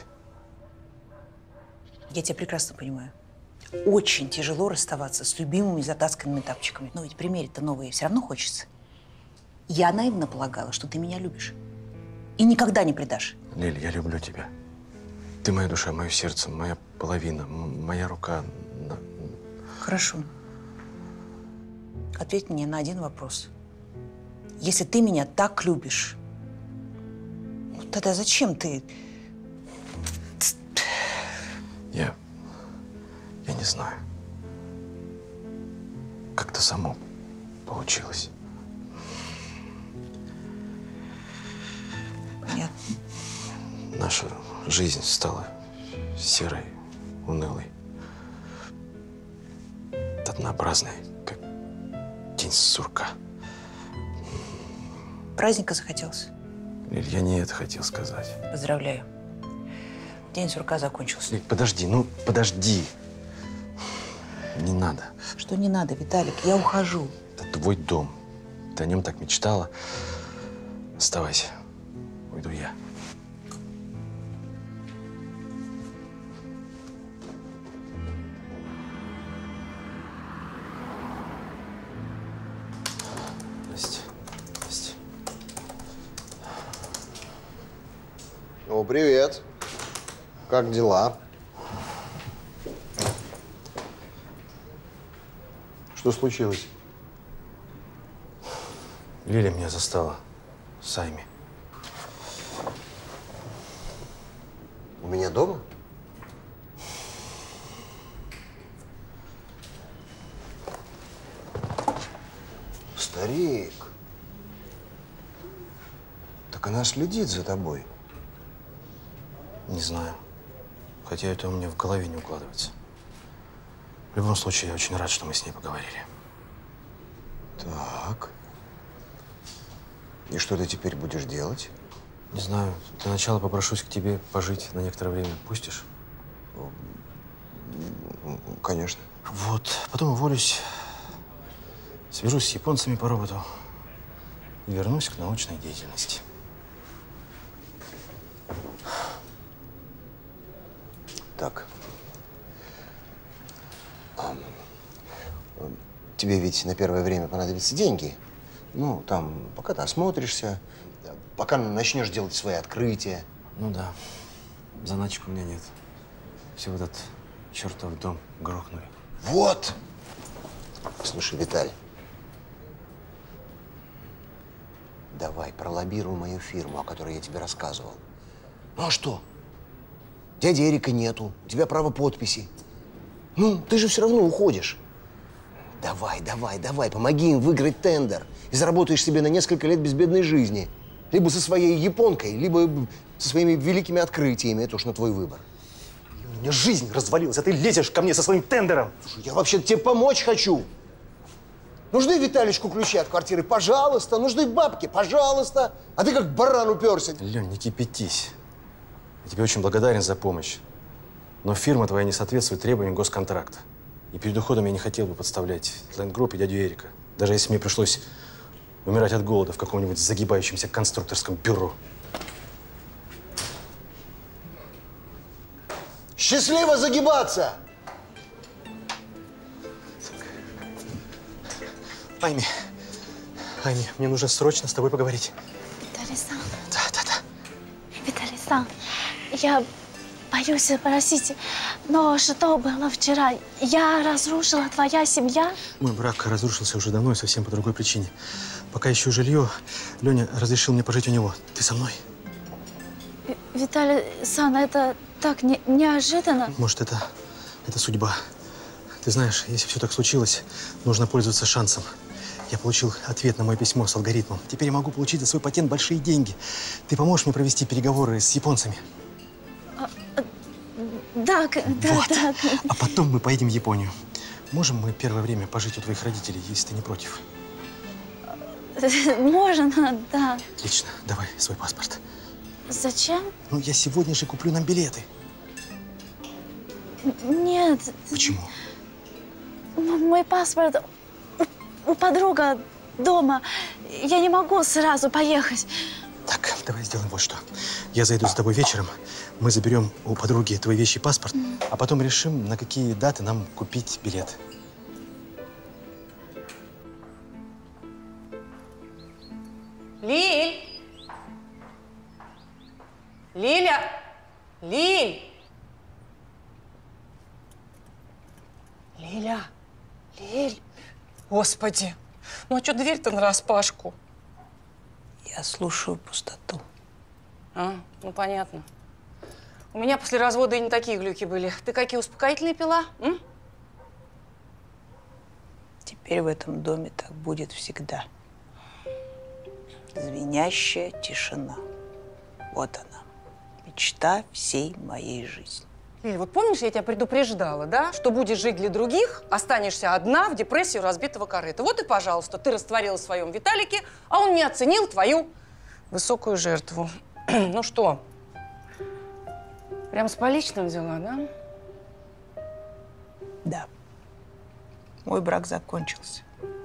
Я тебя прекрасно понимаю. Очень тяжело расставаться с любимыми затасканными тапочками. Но ведь примерить-то новые все равно хочется. Я наивно полагала, что ты меня любишь. И никогда не предашь. Лиль, я люблю тебя. Ты моя душа, мое сердце, моя половина, моя рука. Хорошо. Ответь мне на один вопрос. Если ты меня так любишь, ну тогда зачем ты… Я… Я не знаю. Как-то само получилось. Понятно. Наша жизнь стала серой, унылой, однообразной, как день сурка. Праздника захотелось? Лиль, я не это хотел сказать. Поздравляю. День сурка закончился. Лиль, подожди, ну подожди. Не надо. Что не надо, Виталик? Я ухожу. Это твой дом. Ты о нем так мечтала. Оставайся. Уйду я. Настя. Настя. О, привет. Как дела? Что случилось? Лиля меня застала с Айми. У меня дома? Старик. Так она следит за тобой. Не знаю. Хотя это у меня в голове не укладывается. В любом случае, я очень рад, что мы с ней поговорили. Так. И что ты теперь будешь делать? Не знаю. Для начала попрошусь к тебе пожить на некоторое время. Пустишь? Конечно. Вот. Потом уволюсь. Свяжусь с японцами по роботу. И вернусь к научной деятельности. Так. Тебе ведь на первое время понадобятся деньги. Ну, там, пока ты осмотришься, пока начнешь делать свои открытия. Ну да. Заначек у меня нет. Все этот чертов дом грохнули. Вот! Слушай, Виталь, давай пролоббируй мою фирму, о которой я тебе рассказывал. Ну а что? Дяди Эрика нету, у тебя право подписи. Ну, ты же все равно уходишь. Давай, давай, давай, помоги им выиграть тендер. И заработаешь себе на несколько лет безбедной жизни. Либо со своей японкой, либо со своими великими открытиями. Это уж на твой выбор. У меня жизнь развалилась, а ты лезешь ко мне со своим тендером. Слушай, я вообще-то тебе помочь хочу. Нужны Виталичку ключи от квартиры? Пожалуйста. Нужны бабки? Пожалуйста. А ты как баран уперся. Лень, не кипятись. Я тебе очень благодарен за помощь. Но фирма твоя не соответствует требованиям госконтракта. И перед уходом я не хотел бы подставлять Land Group и дядю Эрика. Даже если мне пришлось умирать от голода в каком-нибудь загибающемся конструкторском бюро. Счастливо загибаться! Айми, Айми, мне нужно срочно с тобой поговорить. Виталий-сан. Да, да, да. Виталий-сан, я боюсь спросить, но что было вчера? Я разрушила твоя семья? Мой брак разрушился уже давно и совсем по другой причине. Пока ищу жилье, Леня разрешил мне пожить у него. Ты со мной? Виталий Сан, это так не, неожиданно. Может, это, это судьба. Ты знаешь, если все так случилось, нужно пользоваться шансом. Я получил ответ на мое письмо с алгоритмом. Теперь я могу получить за свой патент большие деньги. Ты поможешь мне провести переговоры с японцами? А, а, да, да, вот. да. А потом мы поедем в Японию. Можем мы первое время пожить у твоих родителей, если ты не против? Можно, да. Отлично. Давай свой паспорт. Зачем? Ну, я сегодня же куплю нам билеты. Нет. Почему? Мой паспорт у, у подруга дома. Я не могу сразу поехать. Так, давай сделаем вот что. Я зайду за тобой вечером, мы заберем у подруги твои вещи и паспорт, mm. а потом решим, на какие даты нам купить билет. Лиль! Лиля! Лиль! Лиля! Лиль! Господи! Ну а что дверь-то нараспашку? Я слушаю пустоту. А, ну понятно. У меня после развода и не такие глюки были. Ты какие успокоительные пила? М? Теперь в этом доме так будет всегда. Звенящая тишина. Вот она. Мечта всей моей жизни. Лиль, вот помнишь, я тебя предупреждала, да? Что будешь жить для других, останешься одна в депрессии разбитого корыта. Вот и, пожалуйста, ты растворилась в своем Виталике, а он не оценил твою высокую жертву. Ну что, прям с поличным взяла, да? Да. Мой брак закончился.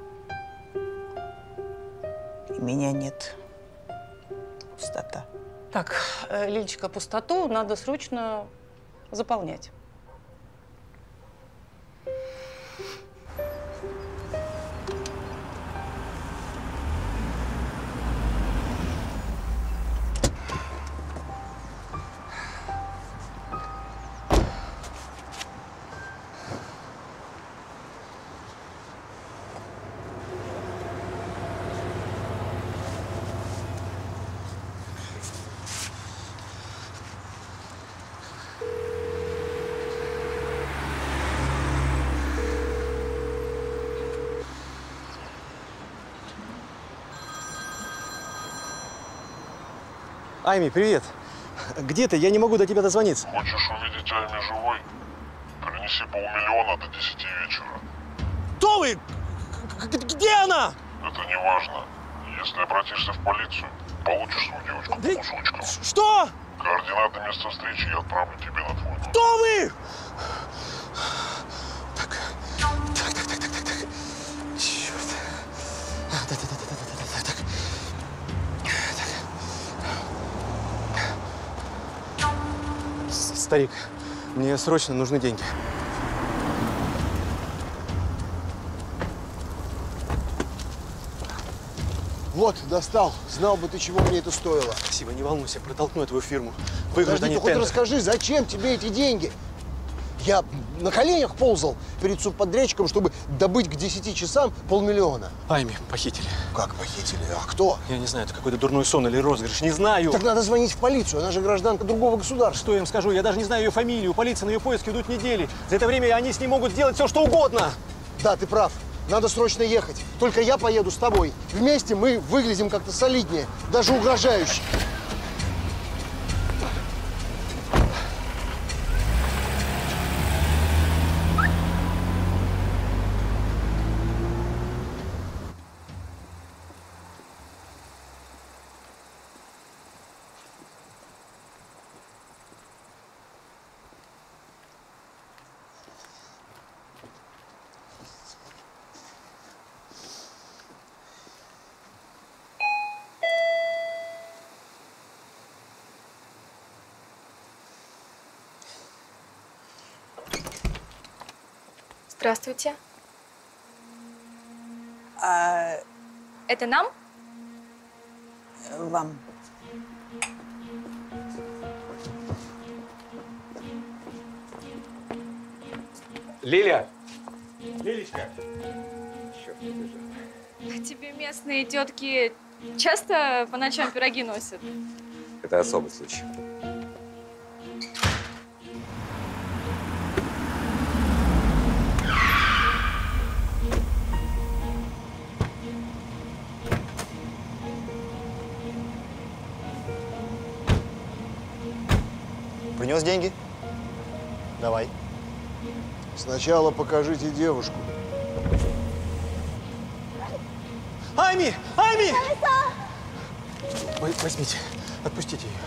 И меня нет. Пустота. Так, Лилечка, пустоту надо срочно заполнять. Айми, привет. Где ты? Я не могу до тебя дозвониться. Хочешь увидеть Айми живой? Принеси полмиллиона до десяти вечера. Кто вы? Где она? Это не важно. Если обратишься в полицию, получишь свою девочку по кусочкам. Что? Координаты места встречи я отправлю тебе на твой номер. Кто вы? Так, так, так, так, так, так, так. Черт. Да, да, да, да, да, да, да, так. Старик, мне срочно нужны деньги. Вот, достал. Знал бы ты, чего мне это стоило. Спасибо, не волнуйся, протолкну твою фирму. Выиграю Подожди, ты хоть расскажи, зачем тебе эти деньги? Я на коленях ползал перед субподрядчиком, чтобы добыть к десяти часам полмиллиона. Айми похитили. Как похитили? А кто? Я не знаю, это какой-то дурной сон или розыгрыш, не знаю. Так надо звонить в полицию, она же гражданка другого государства. Что я им скажу? Я даже не знаю ее фамилию. Полиция на ее поиски идут недели. За это время они с ней могут сделать все, что угодно. Да, ты прав. Надо срочно ехать. Только я поеду с тобой. Вместе мы выглядим как-то солиднее, даже угрожающе. Здравствуйте. А... Это нам? Вам. Лиля! Лилечка! Черт, а тебе местные тетки часто по ночам пироги носят? Это особый случай. Принес деньги? Давай. Сначала покажите девушку. Айми! Айми! Возьмите, отпустите ее.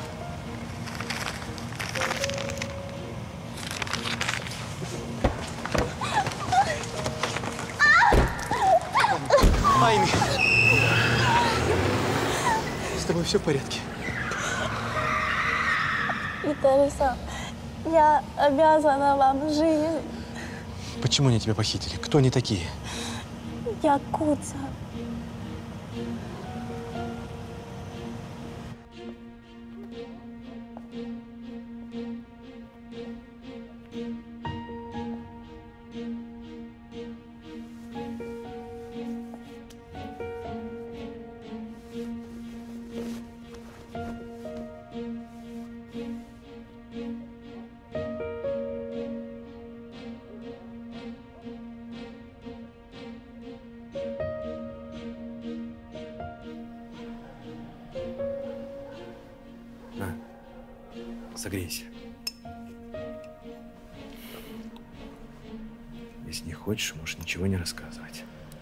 Айми! С тобой все в порядке? Виталий-сан, я обязана вам жизнь. Почему они тебя похитили? Кто они такие? Якудза. Согрейся. Если не хочешь, можешь ничего не рассказывать.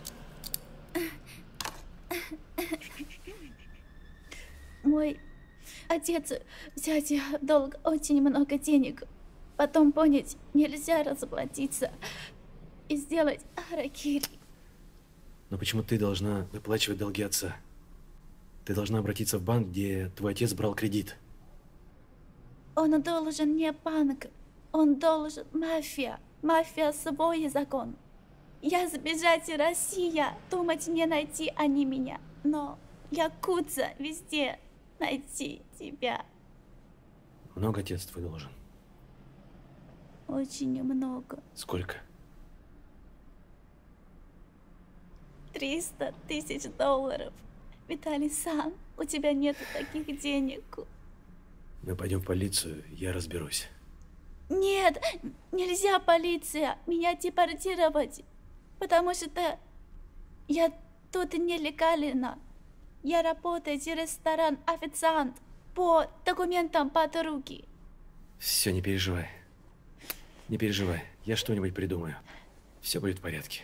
Мой отец взять в долг очень много денег. Потом понять, нельзя расплатиться и сделать харакири. Но почему ты должна выплачивать долги отца? Ты должна обратиться в банк, где твой отец брал кредит. Он должен не банк, он должен мафия. Мафия свой закон. Я сбежать в Россию, думать не найти они меня. Но якудза везде найти тебя. Много отец твой должен? Очень много. Сколько? Триста тысяч долларов. Виталий-сан, у тебя нет таких денег. Мы пойдем в полицию, я разберусь. Нет, нельзя полиция меня депортировать, потому что я тут нелегально. Я работаю в ресторан официант по документам подруги. Все, не переживай. Не переживай, я что-нибудь придумаю. Все будет в порядке.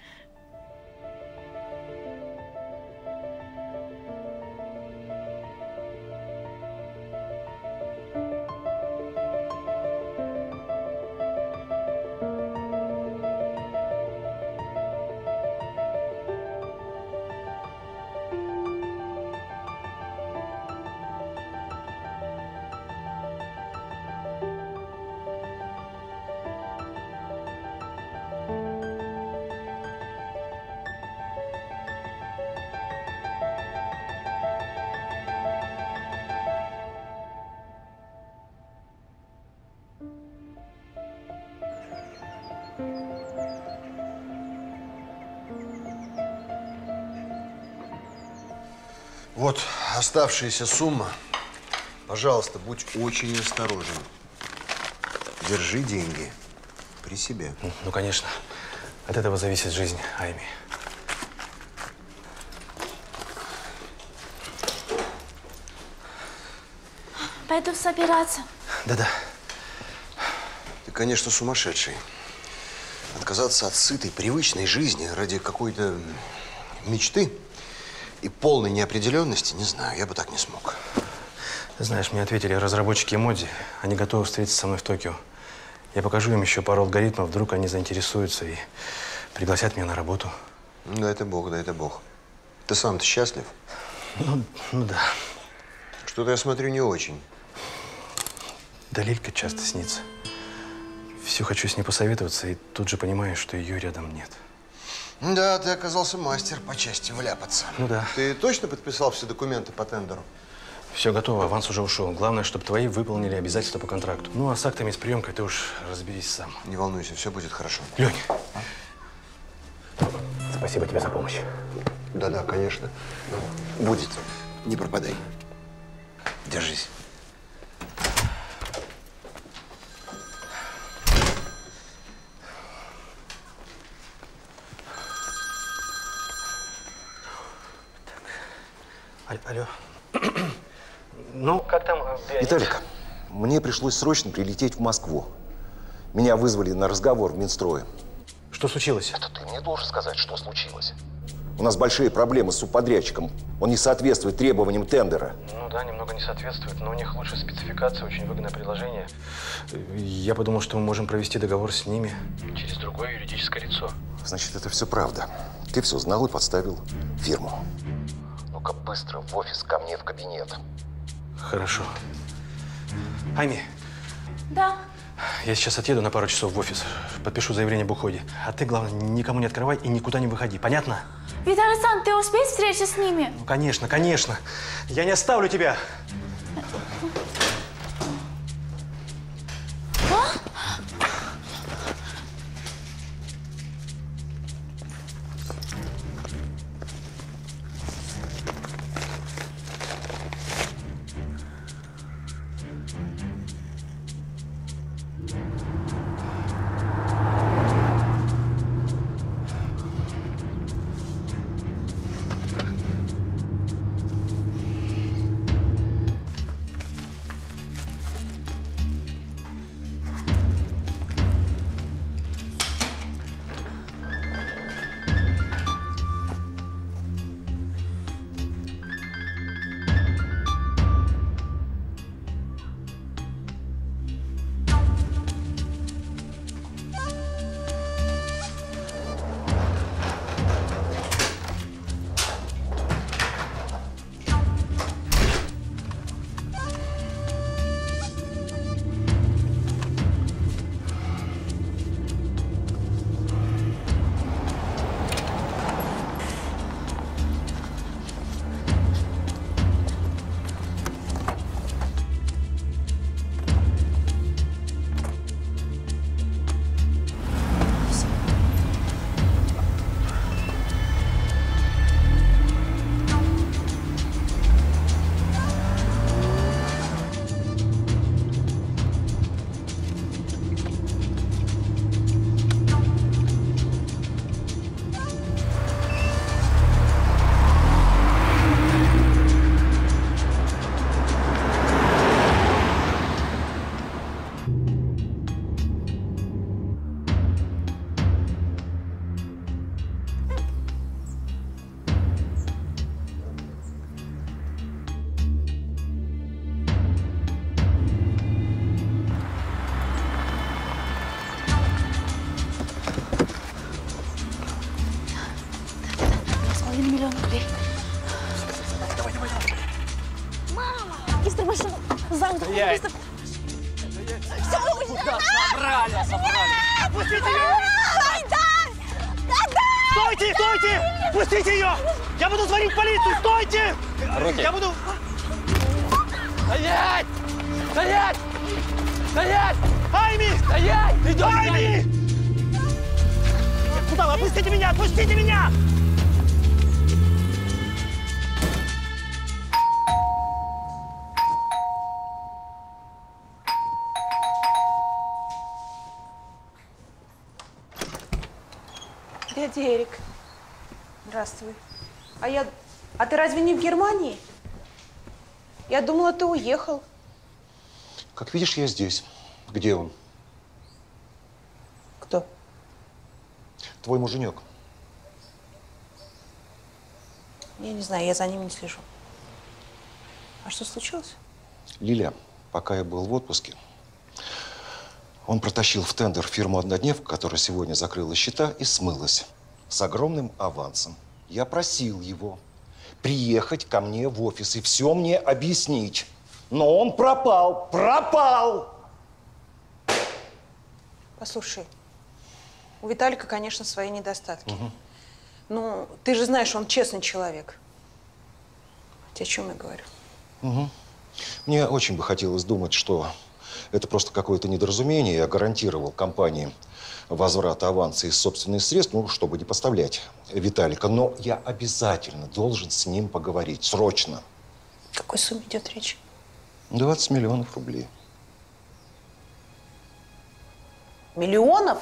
Вот оставшаяся сумма. Пожалуйста, будь очень осторожен. Держи деньги при себе. Ну, ну, конечно. От этого зависит жизнь Айми. Пойду собираться. Да-да. Ты, конечно, сумасшедший. Отказаться от сытой, привычной жизни ради какой-то мечты и полной неопределенности, не знаю, я бы так не смог. Знаешь, мне ответили разработчики эмодзи. Они готовы встретиться со мной в Токио. Я покажу им еще пару алгоритмов, вдруг они заинтересуются и пригласят меня на работу. Дай это Бог, дай это Бог. Ты сам-то счастлив? Ну, ну да. Что-то я смотрю не очень. Да Лилька часто снится. Все хочу с ней посоветоваться, и тут же понимаю, что ее рядом нет. Да, ты оказался мастер по части вляпаться. Ну да. Ты точно подписал все документы по тендеру? Все готово, аванс уже ушел. Главное, чтобы твои выполнили обязательства по контракту. Ну, а с актами, с приемкой ты уж разберись сам. Не волнуйся, все будет хорошо. Лень, а? Спасибо тебе за помощь. Да-да, конечно. Будет. Не пропадай. Держись. Алло. Ну, как там? Виталик, Мне пришлось срочно прилететь в Москву. Меня вызвали на разговор в Минстрое. Что случилось? Это ты мне должен сказать, что случилось. У нас большие проблемы с субподрядчиком. Он не соответствует требованиям тендера. Ну да, немного не соответствует, но у них лучшая спецификация, очень выгодное предложение. Я подумал, что мы можем провести договор с ними через другое юридическое лицо. Значит, это все правда. Ты все знал и подставил фирму. Ну-ка быстро в офис ко мне в кабинет. Хорошо. Айми, Да. я сейчас отъеду на пару часов в офис. Подпишу заявление об уходе. А ты, главное, никому не открывай и никуда не выходи. Понятно? Виталий-сан, ты успеешь встречу с ними? Ну, конечно, конечно. Я не оставлю тебя. Миллион рублей. Давай, давай, давай. Мама! Быстро машину! Замуж! Стоять! Быстро! Куда собрали? Собрали! Пустите ее! Когда? Стойте, стойте! Пустите ее! Я буду звонить в полицию! Стойте! Руки. Я буду... Стоять! Стоять! Стоять! Айми! Стоять! Идем! Айми! Куда вы? Отпустите меня! Отпустите меня! Дядя Эрик, здравствуй. А я... А ты разве не в Германии? Я думала, ты уехал. Как видишь, я здесь. Где он? Кто? Твой муженек. Я не знаю, я за ним не слежу. А что случилось? Лиля, пока я был в отпуске, он протащил в тендер фирму-однодневку, которая сегодня закрыла счета и смылась с огромным авансом. Я просил его приехать ко мне в офис и все мне объяснить. Но он пропал! Пропал! Послушай, у Виталика, конечно, свои недостатки. Угу. Ну, ты же знаешь, он честный человек. Хотя о чем я говорю? Угу. Мне очень бы хотелось думать, что это просто какое-то недоразумение. Я гарантировал компании возврат аванса из собственных средств, ну, чтобы не поставлять Виталика. Но я обязательно должен с ним поговорить. Срочно. О какой сумме идет речь? двадцать миллионов рублей. Миллионов?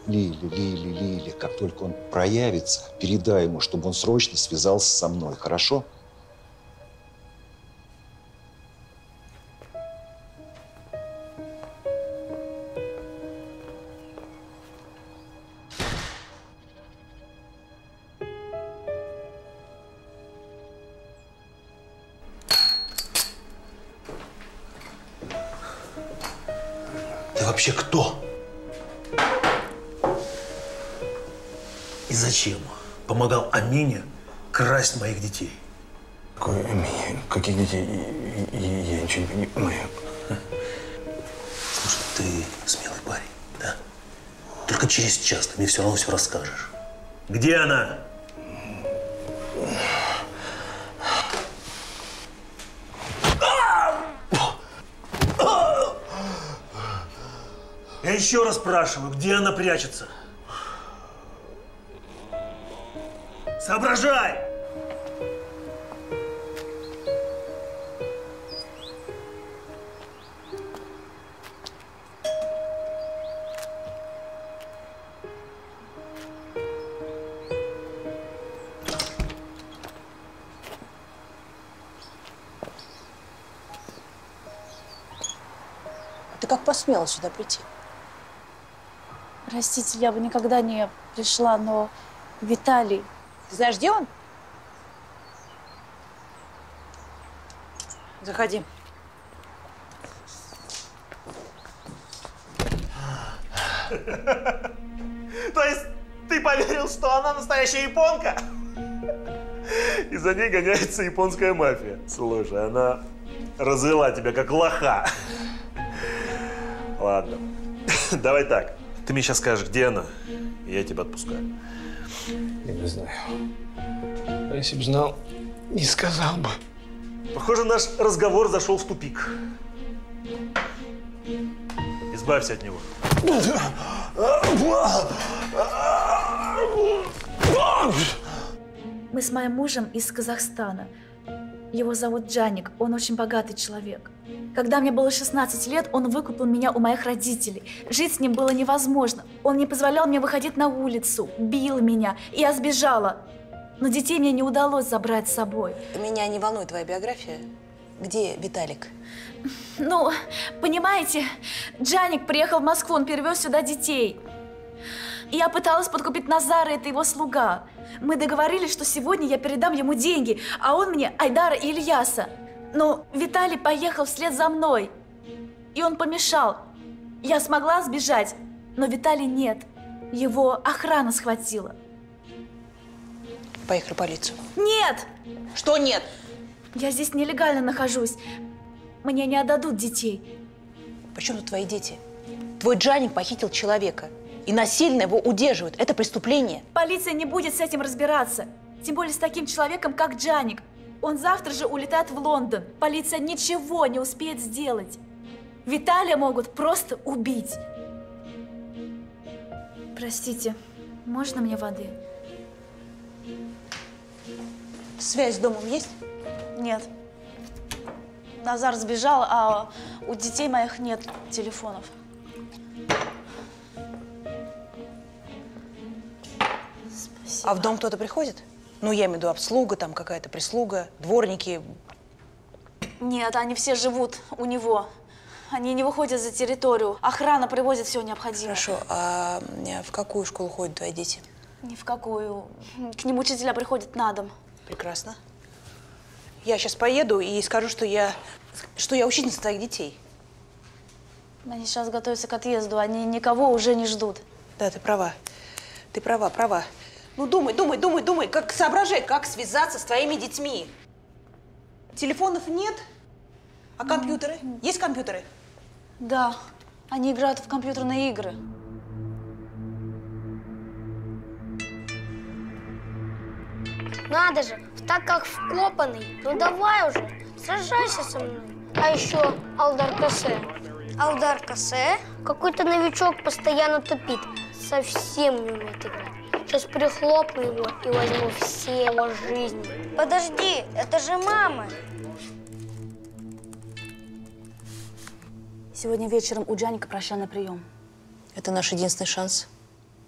Лили, Лили, Лили, как только он проявится, передай ему, чтобы он срочно связался со мной, хорошо? Ты вообще кто? И зачем помогал Амине красть моих детей? Какой Амине? Каких детей? Я, я, я ничего не понимаю. Слушай, ты смелый парень, да? Только через час ты мне все равно все расскажешь. Где она? Я еще раз спрашиваю, где она прячется? Соображай! Ты как посмела сюда прийти? Простите, я бы никогда не пришла, но Виталий… Ты знаешь, где он? Заходи. То есть ты поверил, что она настоящая японка? И за ней гоняется японская мафия. Слушай, она развела тебя как лоха. Ладно, давай так. Ты мне сейчас скажешь, где она, и я тебя отпускаю. Я не знаю. А если бы знал, не сказал бы. Похоже, наш разговор зашел в тупик. Избавься от него. Мы с моим мужем из Казахстана. Его зовут Джаник, он очень богатый человек. Когда мне было шестнадцать лет, он выкупил меня у моих родителей. Жить с ним было невозможно. Он не позволял мне выходить на улицу, бил меня, и я сбежала. Но детей мне не удалось забрать с собой. Меня не волнует твоя биография. Где Виталик? Ну, понимаете, Джаник приехал в Москву, он перевез сюда детей. И я пыталась подкупить Назара, это его слуга. Мы договорились, что сегодня я передам ему деньги, а он мне Айдара и Ильяса. Но Виталий поехал вслед за мной, и он помешал. Я смогла сбежать, но Виталий нет. Его охрана схватила. Поехали в полицию. Нет! Что нет? Я здесь нелегально нахожусь. Мне не отдадут детей. Почему тут твои дети? Твой Джаник похитил человека и насильно его удерживают. Это преступление. Полиция не будет с этим разбираться. Тем более с таким человеком, как Джаник. Он завтра же улетает в Лондон. Полиция ничего не успеет сделать. Виталия могут просто убить. Простите, можно мне воды? Связь с домом есть? Нет. Назар сбежал, а у детей моих нет телефонов. Спасибо. А в дом кто-то приходит? Ну, я имею в виду обслуга, там какая-то прислуга, дворники. Нет, они все живут у него. Они не выходят за территорию. Охрана привозит все необходимое. Хорошо. А в какую школу ходят твои дети? Ни в какую. К ним учителя приходят на дом. Прекрасно. Я сейчас поеду и скажу, что я, что я учительница твоих детей. Они сейчас готовятся к отъезду. Они никого уже не ждут. Да, ты права. Ты права, права. Ну, думай, думай, думай, думай. Как соображай, как связаться с твоими детьми. Телефонов нет? А компьютеры? Mm-hmm. Есть компьютеры? Да. Они играют в компьютерные игры. Надо же, так как вкопанный. Ну давай уже, сражайся со мной. А еще Алдар Касе. Алдар Касе? Какой-то новичок постоянно тупит. Совсем не умеет играть. Сейчас прихлопну его и возьму все его жизни. Подожди, это же мама. Сегодня вечером у Джаника прощальный прием. Это наш единственный шанс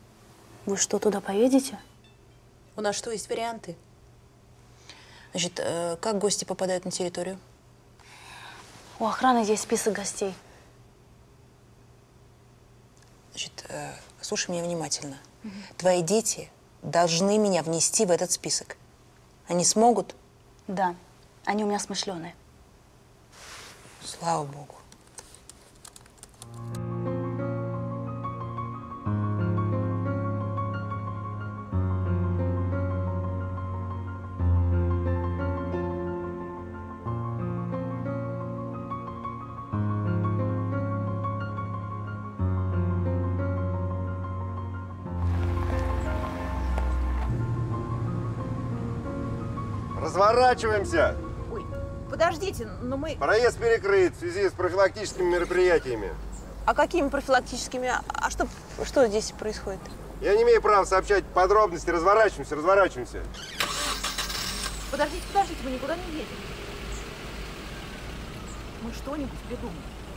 Вы что, туда поедете? У нас что, есть варианты? Значит, э, как гости попадают на территорию? У охраны есть список гостей. Значит, э, слушай меня внимательно. Угу. Твои дети должны меня внести в этот список. Они смогут? Да, они у меня смышленые. Слава богу. Разворачиваемся! Ой, подождите, но мы… Проезд перекрыт в связи с профилактическими мероприятиями. А какими профилактическими? А что, что здесь происходит? Я не имею права сообщать подробности. Разворачиваемся, разворачиваемся. Подождите, подождите, мы никуда не едем. Мы что-нибудь придумаем.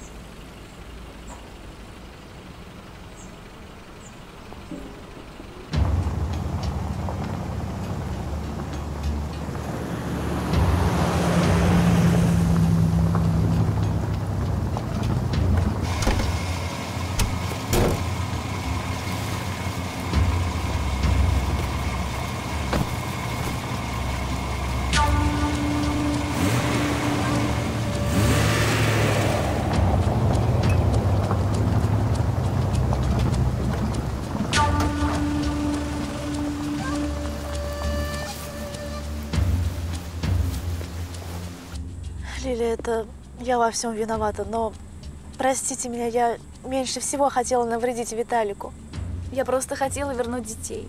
Лиля, это я во всем виновата, но простите меня, я меньше всего хотела навредить Виталику. Я просто хотела вернуть детей.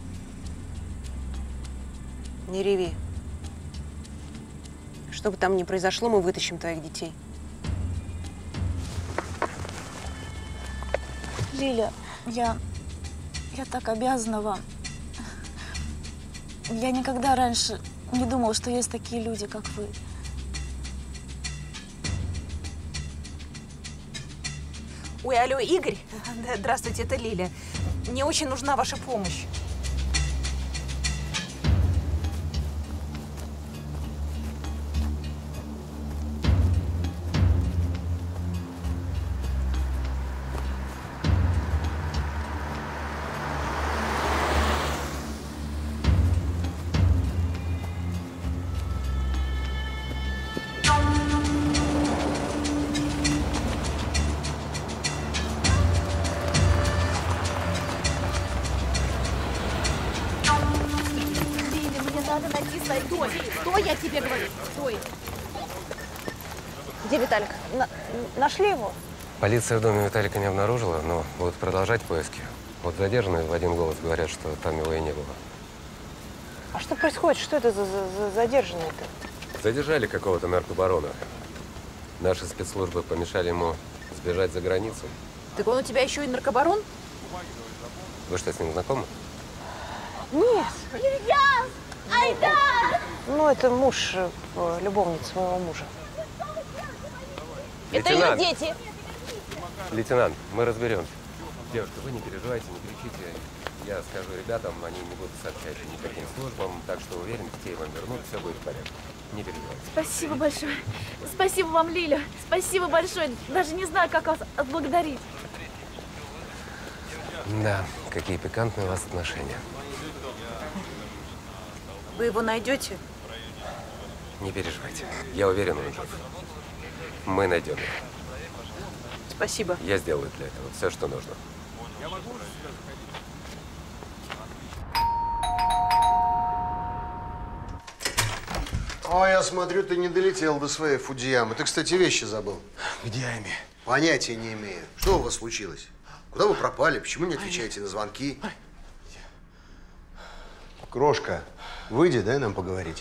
Не реви. Что бы там ни произошло, мы вытащим твоих детей. Лиля, я… я так обязана вам. Я никогда раньше не думала, что есть такие люди, как вы. Ой, алло, Игорь. Здравствуйте, это Лиля. Мне очень нужна ваша помощь. Стой! Стой, я тебе говорю! Стой! Где Виталик? На нашли его? Полиция в доме Виталика не обнаружила, но будут продолжать поиски. Вот задержанные в один голос говорят, что там его и не было. А что происходит? Что это за, за, за задержанные-то? Задержали какого-то наркобарона. Наши спецслужбы помешали ему сбежать за границу. Так он у тебя еще и наркобарон? Вы что, с ним знакомы? Нет. Ильяс! Айдар! Ну, это муж, любовница моего мужа. Это ее дети. Лейтенант, мы разберемся. Девушка, вы не переживайте, не кричите. Я скажу ребятам, они не будут сообщать никаким службам, так что уверен, детей вам вернут, все будет в порядке. Не переживайте. Спасибо большое. Спасибо вам, Лиля. Спасибо большое. Даже не знаю, как вас отблагодарить. Да, какие пикантные у вас отношения. Вы его найдете? Не переживайте. Я уверен, он жив. Мы найдем его. Спасибо. Я сделаю для этого все, что нужно. О, я смотрю, ты не долетел до своей Фудзиямы. Ты, кстати, вещи забыл. Где Ами? Понятия не имею. Что у вас случилось? Куда вы пропали? Почему не отвечаете на звонки? Крошка, выйди, дай нам поговорить.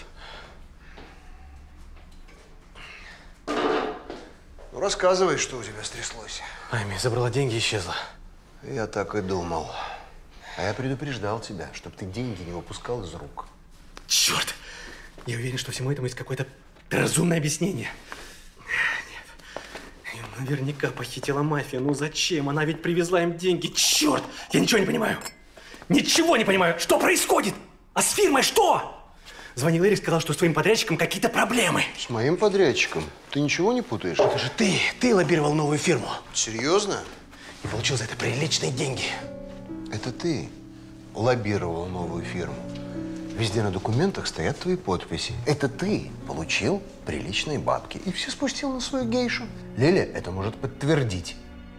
Ну, рассказывай, что у тебя стряслось. Ами забрала деньги и исчезла. Я так и думал. А я предупреждал тебя, чтобы ты деньги не выпускал из рук. Черт! Я уверен, что всему этому есть какое-то разумное объяснение. Нет. Ее наверняка похитила мафия. Ну зачем? Она ведь привезла им деньги. Черт! Я ничего не понимаю. Ничего не понимаю, что происходит? А с фирмой что? Звонил Эрик, сказал, что с твоим подрядчиком какие-то проблемы. С моим подрядчиком? Ты ничего не путаешь? Это же ты, ты лоббировал новую фирму. Серьезно? И получил за это приличные деньги. Это ты лоббировал новую фирму. Везде на документах стоят твои подписи. Это ты получил приличные бабки и все спустил на свою гейшу. Лиля это может подтвердить.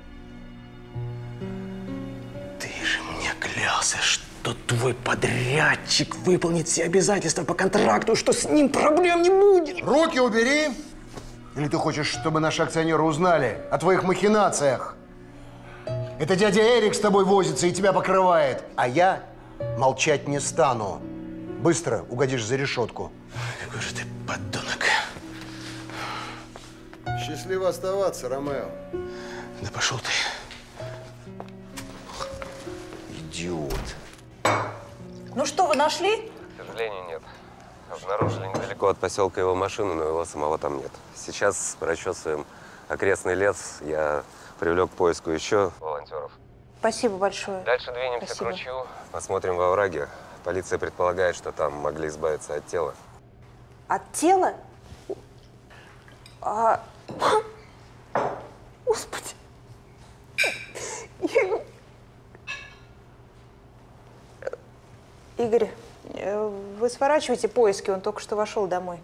Ты же мне клялся, что твой подрядчик выполнит все обязательства по контракту, что с ним проблем не будет. Руки убери! Или ты хочешь, чтобы наши акционеры узнали о твоих махинациях? Это дядя Эрик с тобой возится и тебя покрывает. А я молчать не стану. Быстро угодишь за решетку. Какой же ты подонок. Счастливо оставаться, Ромео. Да пошел ты. Идиот. Ну что, вы нашли? К сожалению, нет. Обнаружили недалеко от поселка его машину, но его самого там нет. Сейчас прочесываем окрестный лес. Я привлек к поиску еще волонтеров. Спасибо большое. Дальше двинемся Спасибо. к ручью, посмотрим во овраге. Полиция предполагает, что там могли избавиться от тела. От тела? А... Господи. Игорь, вы сворачиваете поиски, он только что вошел домой.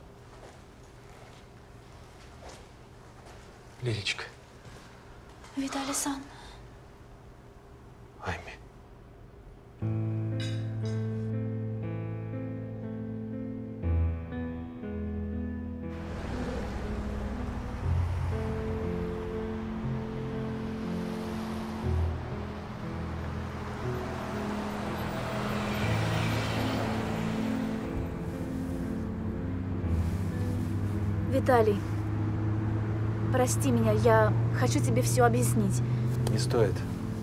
Лилечка. Виталий-сан. Айми. Виталий, прости меня, я хочу тебе все объяснить. Не стоит.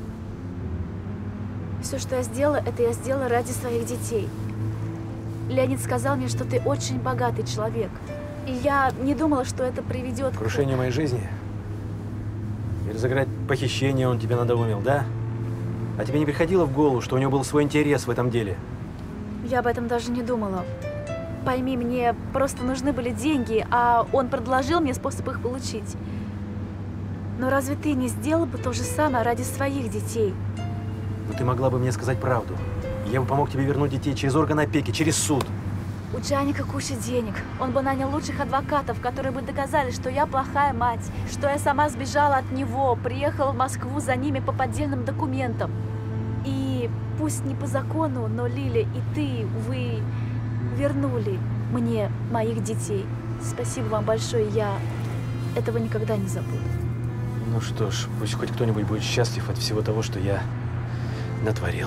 Все, что я сделала, это я сделала ради своих детей. Леонид сказал мне, что ты очень богатый человек. И я не думала, что это приведет Крушение моей жизни? И разыграть похищение он тебе надоумил, да? А тебе не приходило в голову, что у него был свой интерес в этом деле? Я об этом даже не думала. Пойми, мне просто нужны были деньги, а он предложил мне способ их получить. Но разве ты не сделал бы то же самое ради своих детей? Но ты могла бы мне сказать правду. Я бы помог тебе вернуть детей через орган опеки, через суд. У Джаника куча денег. Он бы нанял лучших адвокатов, которые бы доказали, что я плохая мать, что я сама сбежала от него, приехала в Москву за ними по поддельным документам. И пусть не по закону, но Лиля и ты, вы вернули мне моих детей. Спасибо вам большое, я этого никогда не забуду. Ну что ж, пусть хоть кто-нибудь будет счастлив от всего того, что я натворил.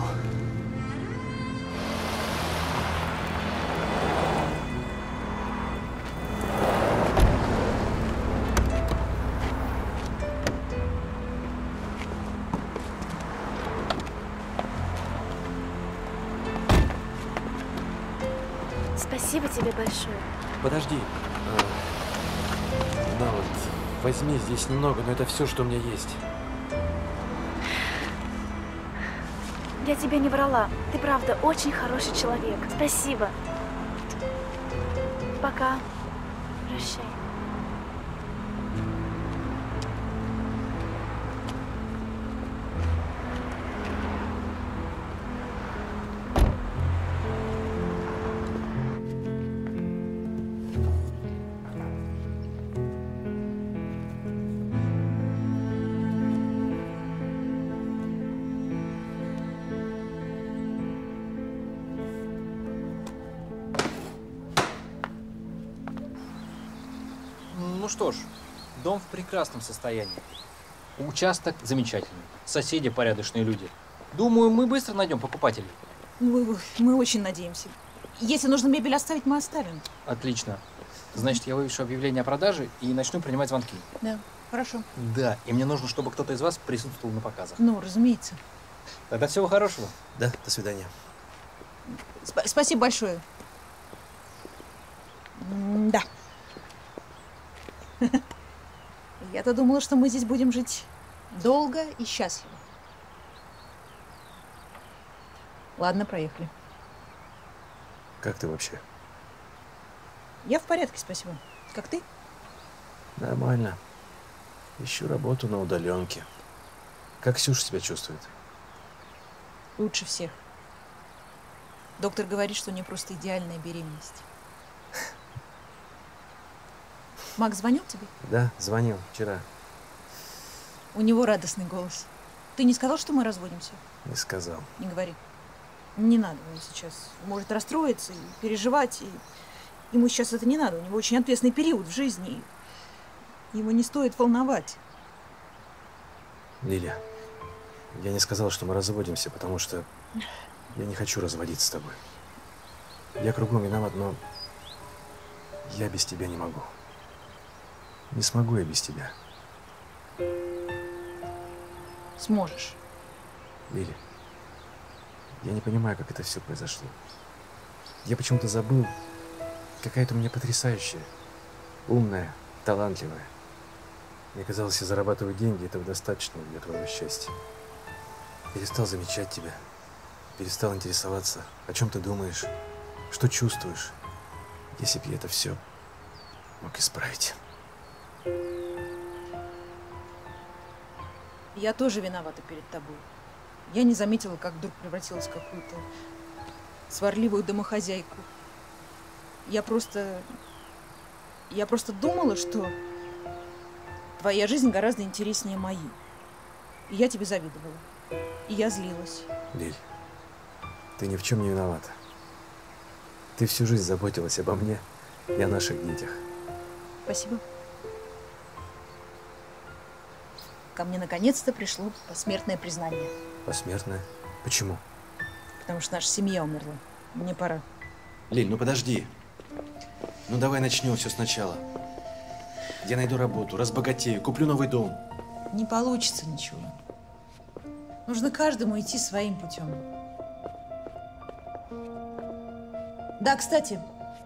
Спасибо тебе большое. Подожди. На вот, возьми здесь немного, но это все, что у меня есть. Я тебе не врала. Ты правда очень хороший человек. Спасибо. Пока. Прощай. Ну что ж, дом в прекрасном состоянии. Участок замечательный. Соседи порядочные люди. Думаю, мы быстро найдем покупателей. Мы, мы очень надеемся. Если нужно мебель оставить, мы оставим. Отлично. Значит, я вывешу объявление о продаже и начну принимать звонки. Да, хорошо. Да, и мне нужно, чтобы кто-то из вас присутствовал на показах. Ну, разумеется. Тогда всего хорошего. Да, до свидания. Сп- спасибо большое. М, Да. Я-то думала, что мы здесь будем жить долго и счастливо. Ладно, проехали. Как ты вообще? Я в порядке, спасибо. Как ты? Нормально. Ищу работу на удаленке. Как Ксюша себя чувствует? Лучше всех. Доктор говорит, что у нее просто идеальная беременность. Макс звонил тебе? Да, звонил вчера. У него радостный голос. Ты не сказал, что мы разводимся? Не сказал. Не говори. Не надо ему сейчас. Может расстроиться и переживать. И ему сейчас это не надо. У него очень ответственный период в жизни. И его не стоит волновать. Лиля, я не сказал, что мы разводимся, потому что я не хочу разводиться с тобой. Я кругом виноват, но я без тебя не могу. Не смогу я без тебя. Сможешь. Лиля, я не понимаю, как это все произошло. Я почему-то забыл, какая ты у меня потрясающая, умная, талантливая. Мне казалось, я зарабатываю деньги, этого достаточно для твоего счастья. Перестал замечать тебя, перестал интересоваться, о чем ты думаешь, что чувствуешь. Если бы я это все мог исправить. Я тоже виновата перед тобой. Я не заметила, как вдруг превратилась в какую-то сварливую домохозяйку. Я просто... Я просто думала, что твоя жизнь гораздо интереснее моей. И я тебе завидовала. И я злилась. Лиль, ты ни в чем не виновата. Ты всю жизнь заботилась обо мне и о наших детях. Спасибо. Ко мне наконец-то пришло посмертное признание. Посмертное? Почему? Потому что наша семья умерла. Мне пора. Лиль, ну подожди. Ну давай начнем все сначала. Я найду работу, разбогатею, куплю новый дом. Не получится ничего. Нужно каждому идти своим путем. Да, кстати,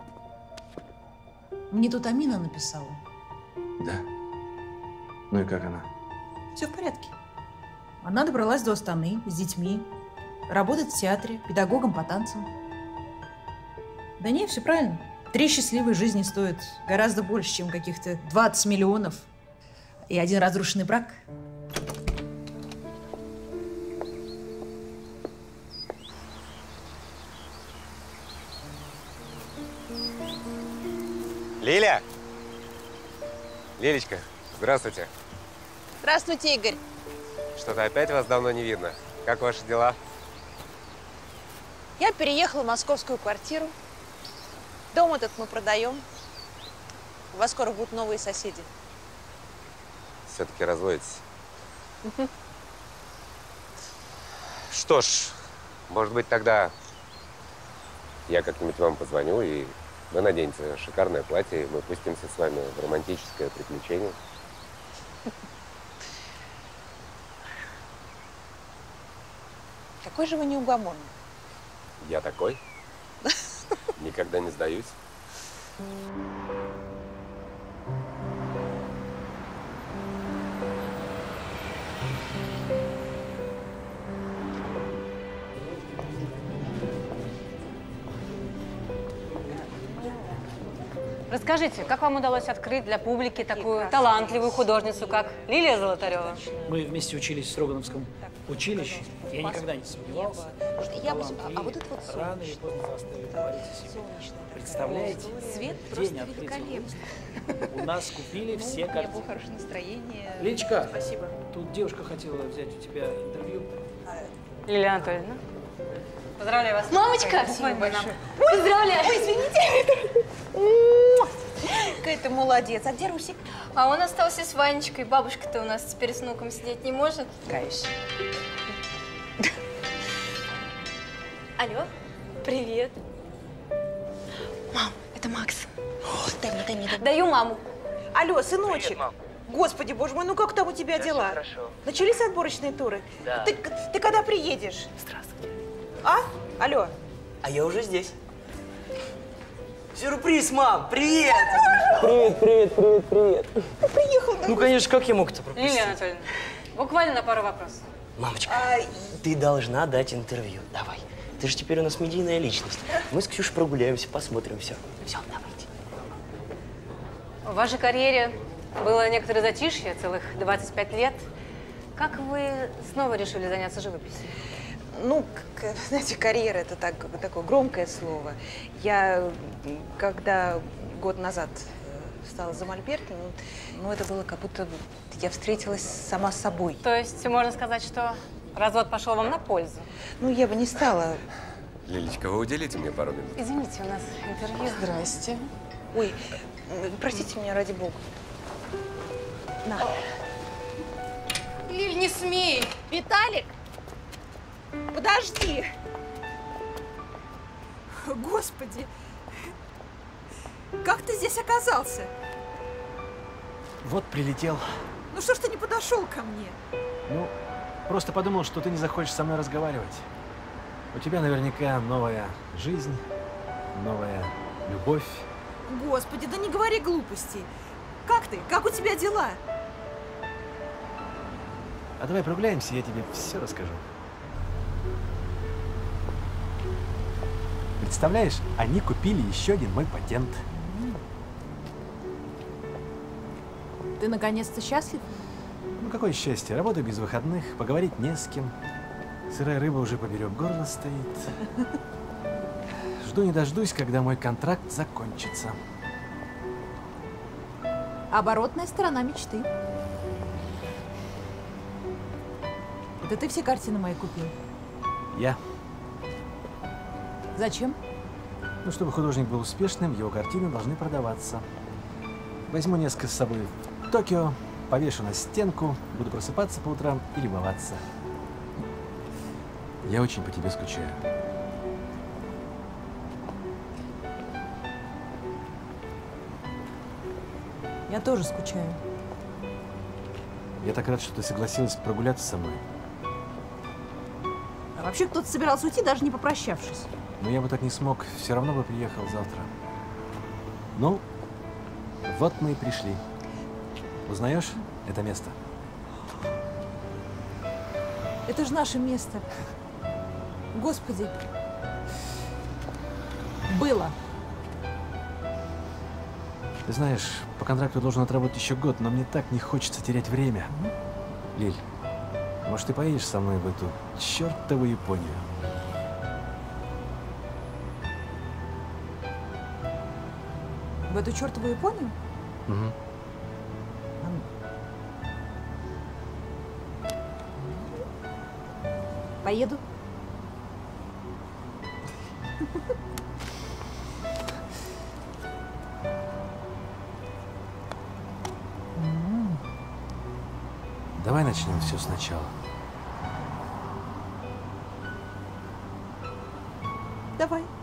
мне тут Амина написала. Да? Ну и как она? Все в порядке. Она добралась до Астаны с детьми, работает в театре, педагогом по танцам. Да не, все правильно. Три счастливые жизни стоят гораздо больше, чем каких-то двадцать миллионов и один разрушенный брак. Лиля! Лилечка, здравствуйте. Здравствуйте, Игорь. Что-то опять вас давно не видно. Как ваши дела? Я переехала в московскую квартиру. Дом этот мы продаем. У вас скоро будут новые соседи. Все-таки разводитесь. Что ж, может быть, тогда я как-нибудь вам позвоню, и вы наденете шикарное платье, и мы пустимся с вами в романтическое приключение. Какой же вы неугомонный. Я такой. Никогда не сдаюсь. Расскажите, как вам удалось открыть для публики такую талантливую художницу, как Лилия Золотарева? Мы вместе учились в Строгановском училище. Я никогда не сомневался, что Я бы- талант а- а вот это вот Лилии рано или поздно заставит творить о себе. Представляете? Свет День просто открытия великолепный. выставки. У нас купили Ну, все у меня было картины. хорошее настроение. Лилечка, Спасибо. тут девушка хотела взять у тебя интервью. Лилия Анатольевна. Поздравляю вас. Мамочка! Спасибо большое. Поздравляю! Ой, извините. Какая ты молодец. А где Русик? А он остался с Ванечкой. Бабушка-то у нас теперь с внуком сидеть не может. Каюсь. Алло, привет. Мам, это Макс. О, дай мне, дай мне, дай мне. Даю маму. Алло, сыночек. Господи, боже мой, ну как там у тебя дела? хорошо. Начались отборочные туры? Да. Ты, ты когда приедешь? Здравствуйте. А? Алло. А я уже здесь. Сюрприз, мам! Привет! Привет, привет, привет, привет. Ты приехал. Ну, конечно, как я мог-то пропустить? Лилия Анатольевна, буквально на пару вопросов. Мамочка, А, ты должна дать интервью. Давай. Ты же теперь у нас медийная личность. Мы с Ксюшей прогуляемся, посмотрим все. Все, давайте. В вашей карьере было некоторое затишье, целых двадцать пять лет. Как вы снова решили заняться живописью? Ну, к- знаете, карьера – это так, такое громкое слово. Я, когда год назад э, стала за мольберт, ну, ну, это было как будто я встретилась сама с собой. То есть можно сказать, что развод пошел вам на пользу? Ну, я бы не стала. Лилечка, вы уделите мне пару минут? Извините, у нас интервью. Здрасте. Ой, м, простите меня, ради бога. На. Лиль, не смей! Виталик! Подожди! Господи! Как ты здесь оказался? Вот прилетел. Ну что ж ты не подошел ко мне? Ну, просто подумал, что ты не захочешь со мной разговаривать. У тебя наверняка новая жизнь, новая любовь. Господи, да не говори глупостей. Как ты? Как у тебя дела? А давай прогуляемся, я тебе все расскажу. Представляешь, они купили еще один мой патент. Ты наконец-то счастлив? Ну, какое счастье. Работаю без выходных, поговорить не с кем. Сырая рыба уже поперек горла стоит. Жду не дождусь, когда мой контракт закончится. Оборотная сторона мечты. Это ты все картины мои купил? Я. Зачем? Ну, чтобы художник был успешным, его картины должны продаваться. Возьму несколько с собой в Токио, повешу на стенку, буду просыпаться по утрам и любоваться. Я очень по тебе скучаю. Я тоже скучаю. Я так рад, что ты согласилась прогуляться со мной. А вообще кто-то собирался уйти, даже не попрощавшись. Но я бы так не смог, все равно бы приехал завтра. Ну, вот мы и пришли. Узнаешь это место? Это же наше место. Господи. Было. Ты знаешь, по контракту должен отработать еще год, но мне так не хочется терять время. Лиль, может, ты поедешь со мной в эту чертову Японию? В эту чертову Японию? Угу. Поеду. Давай начнем все сначала. Давай.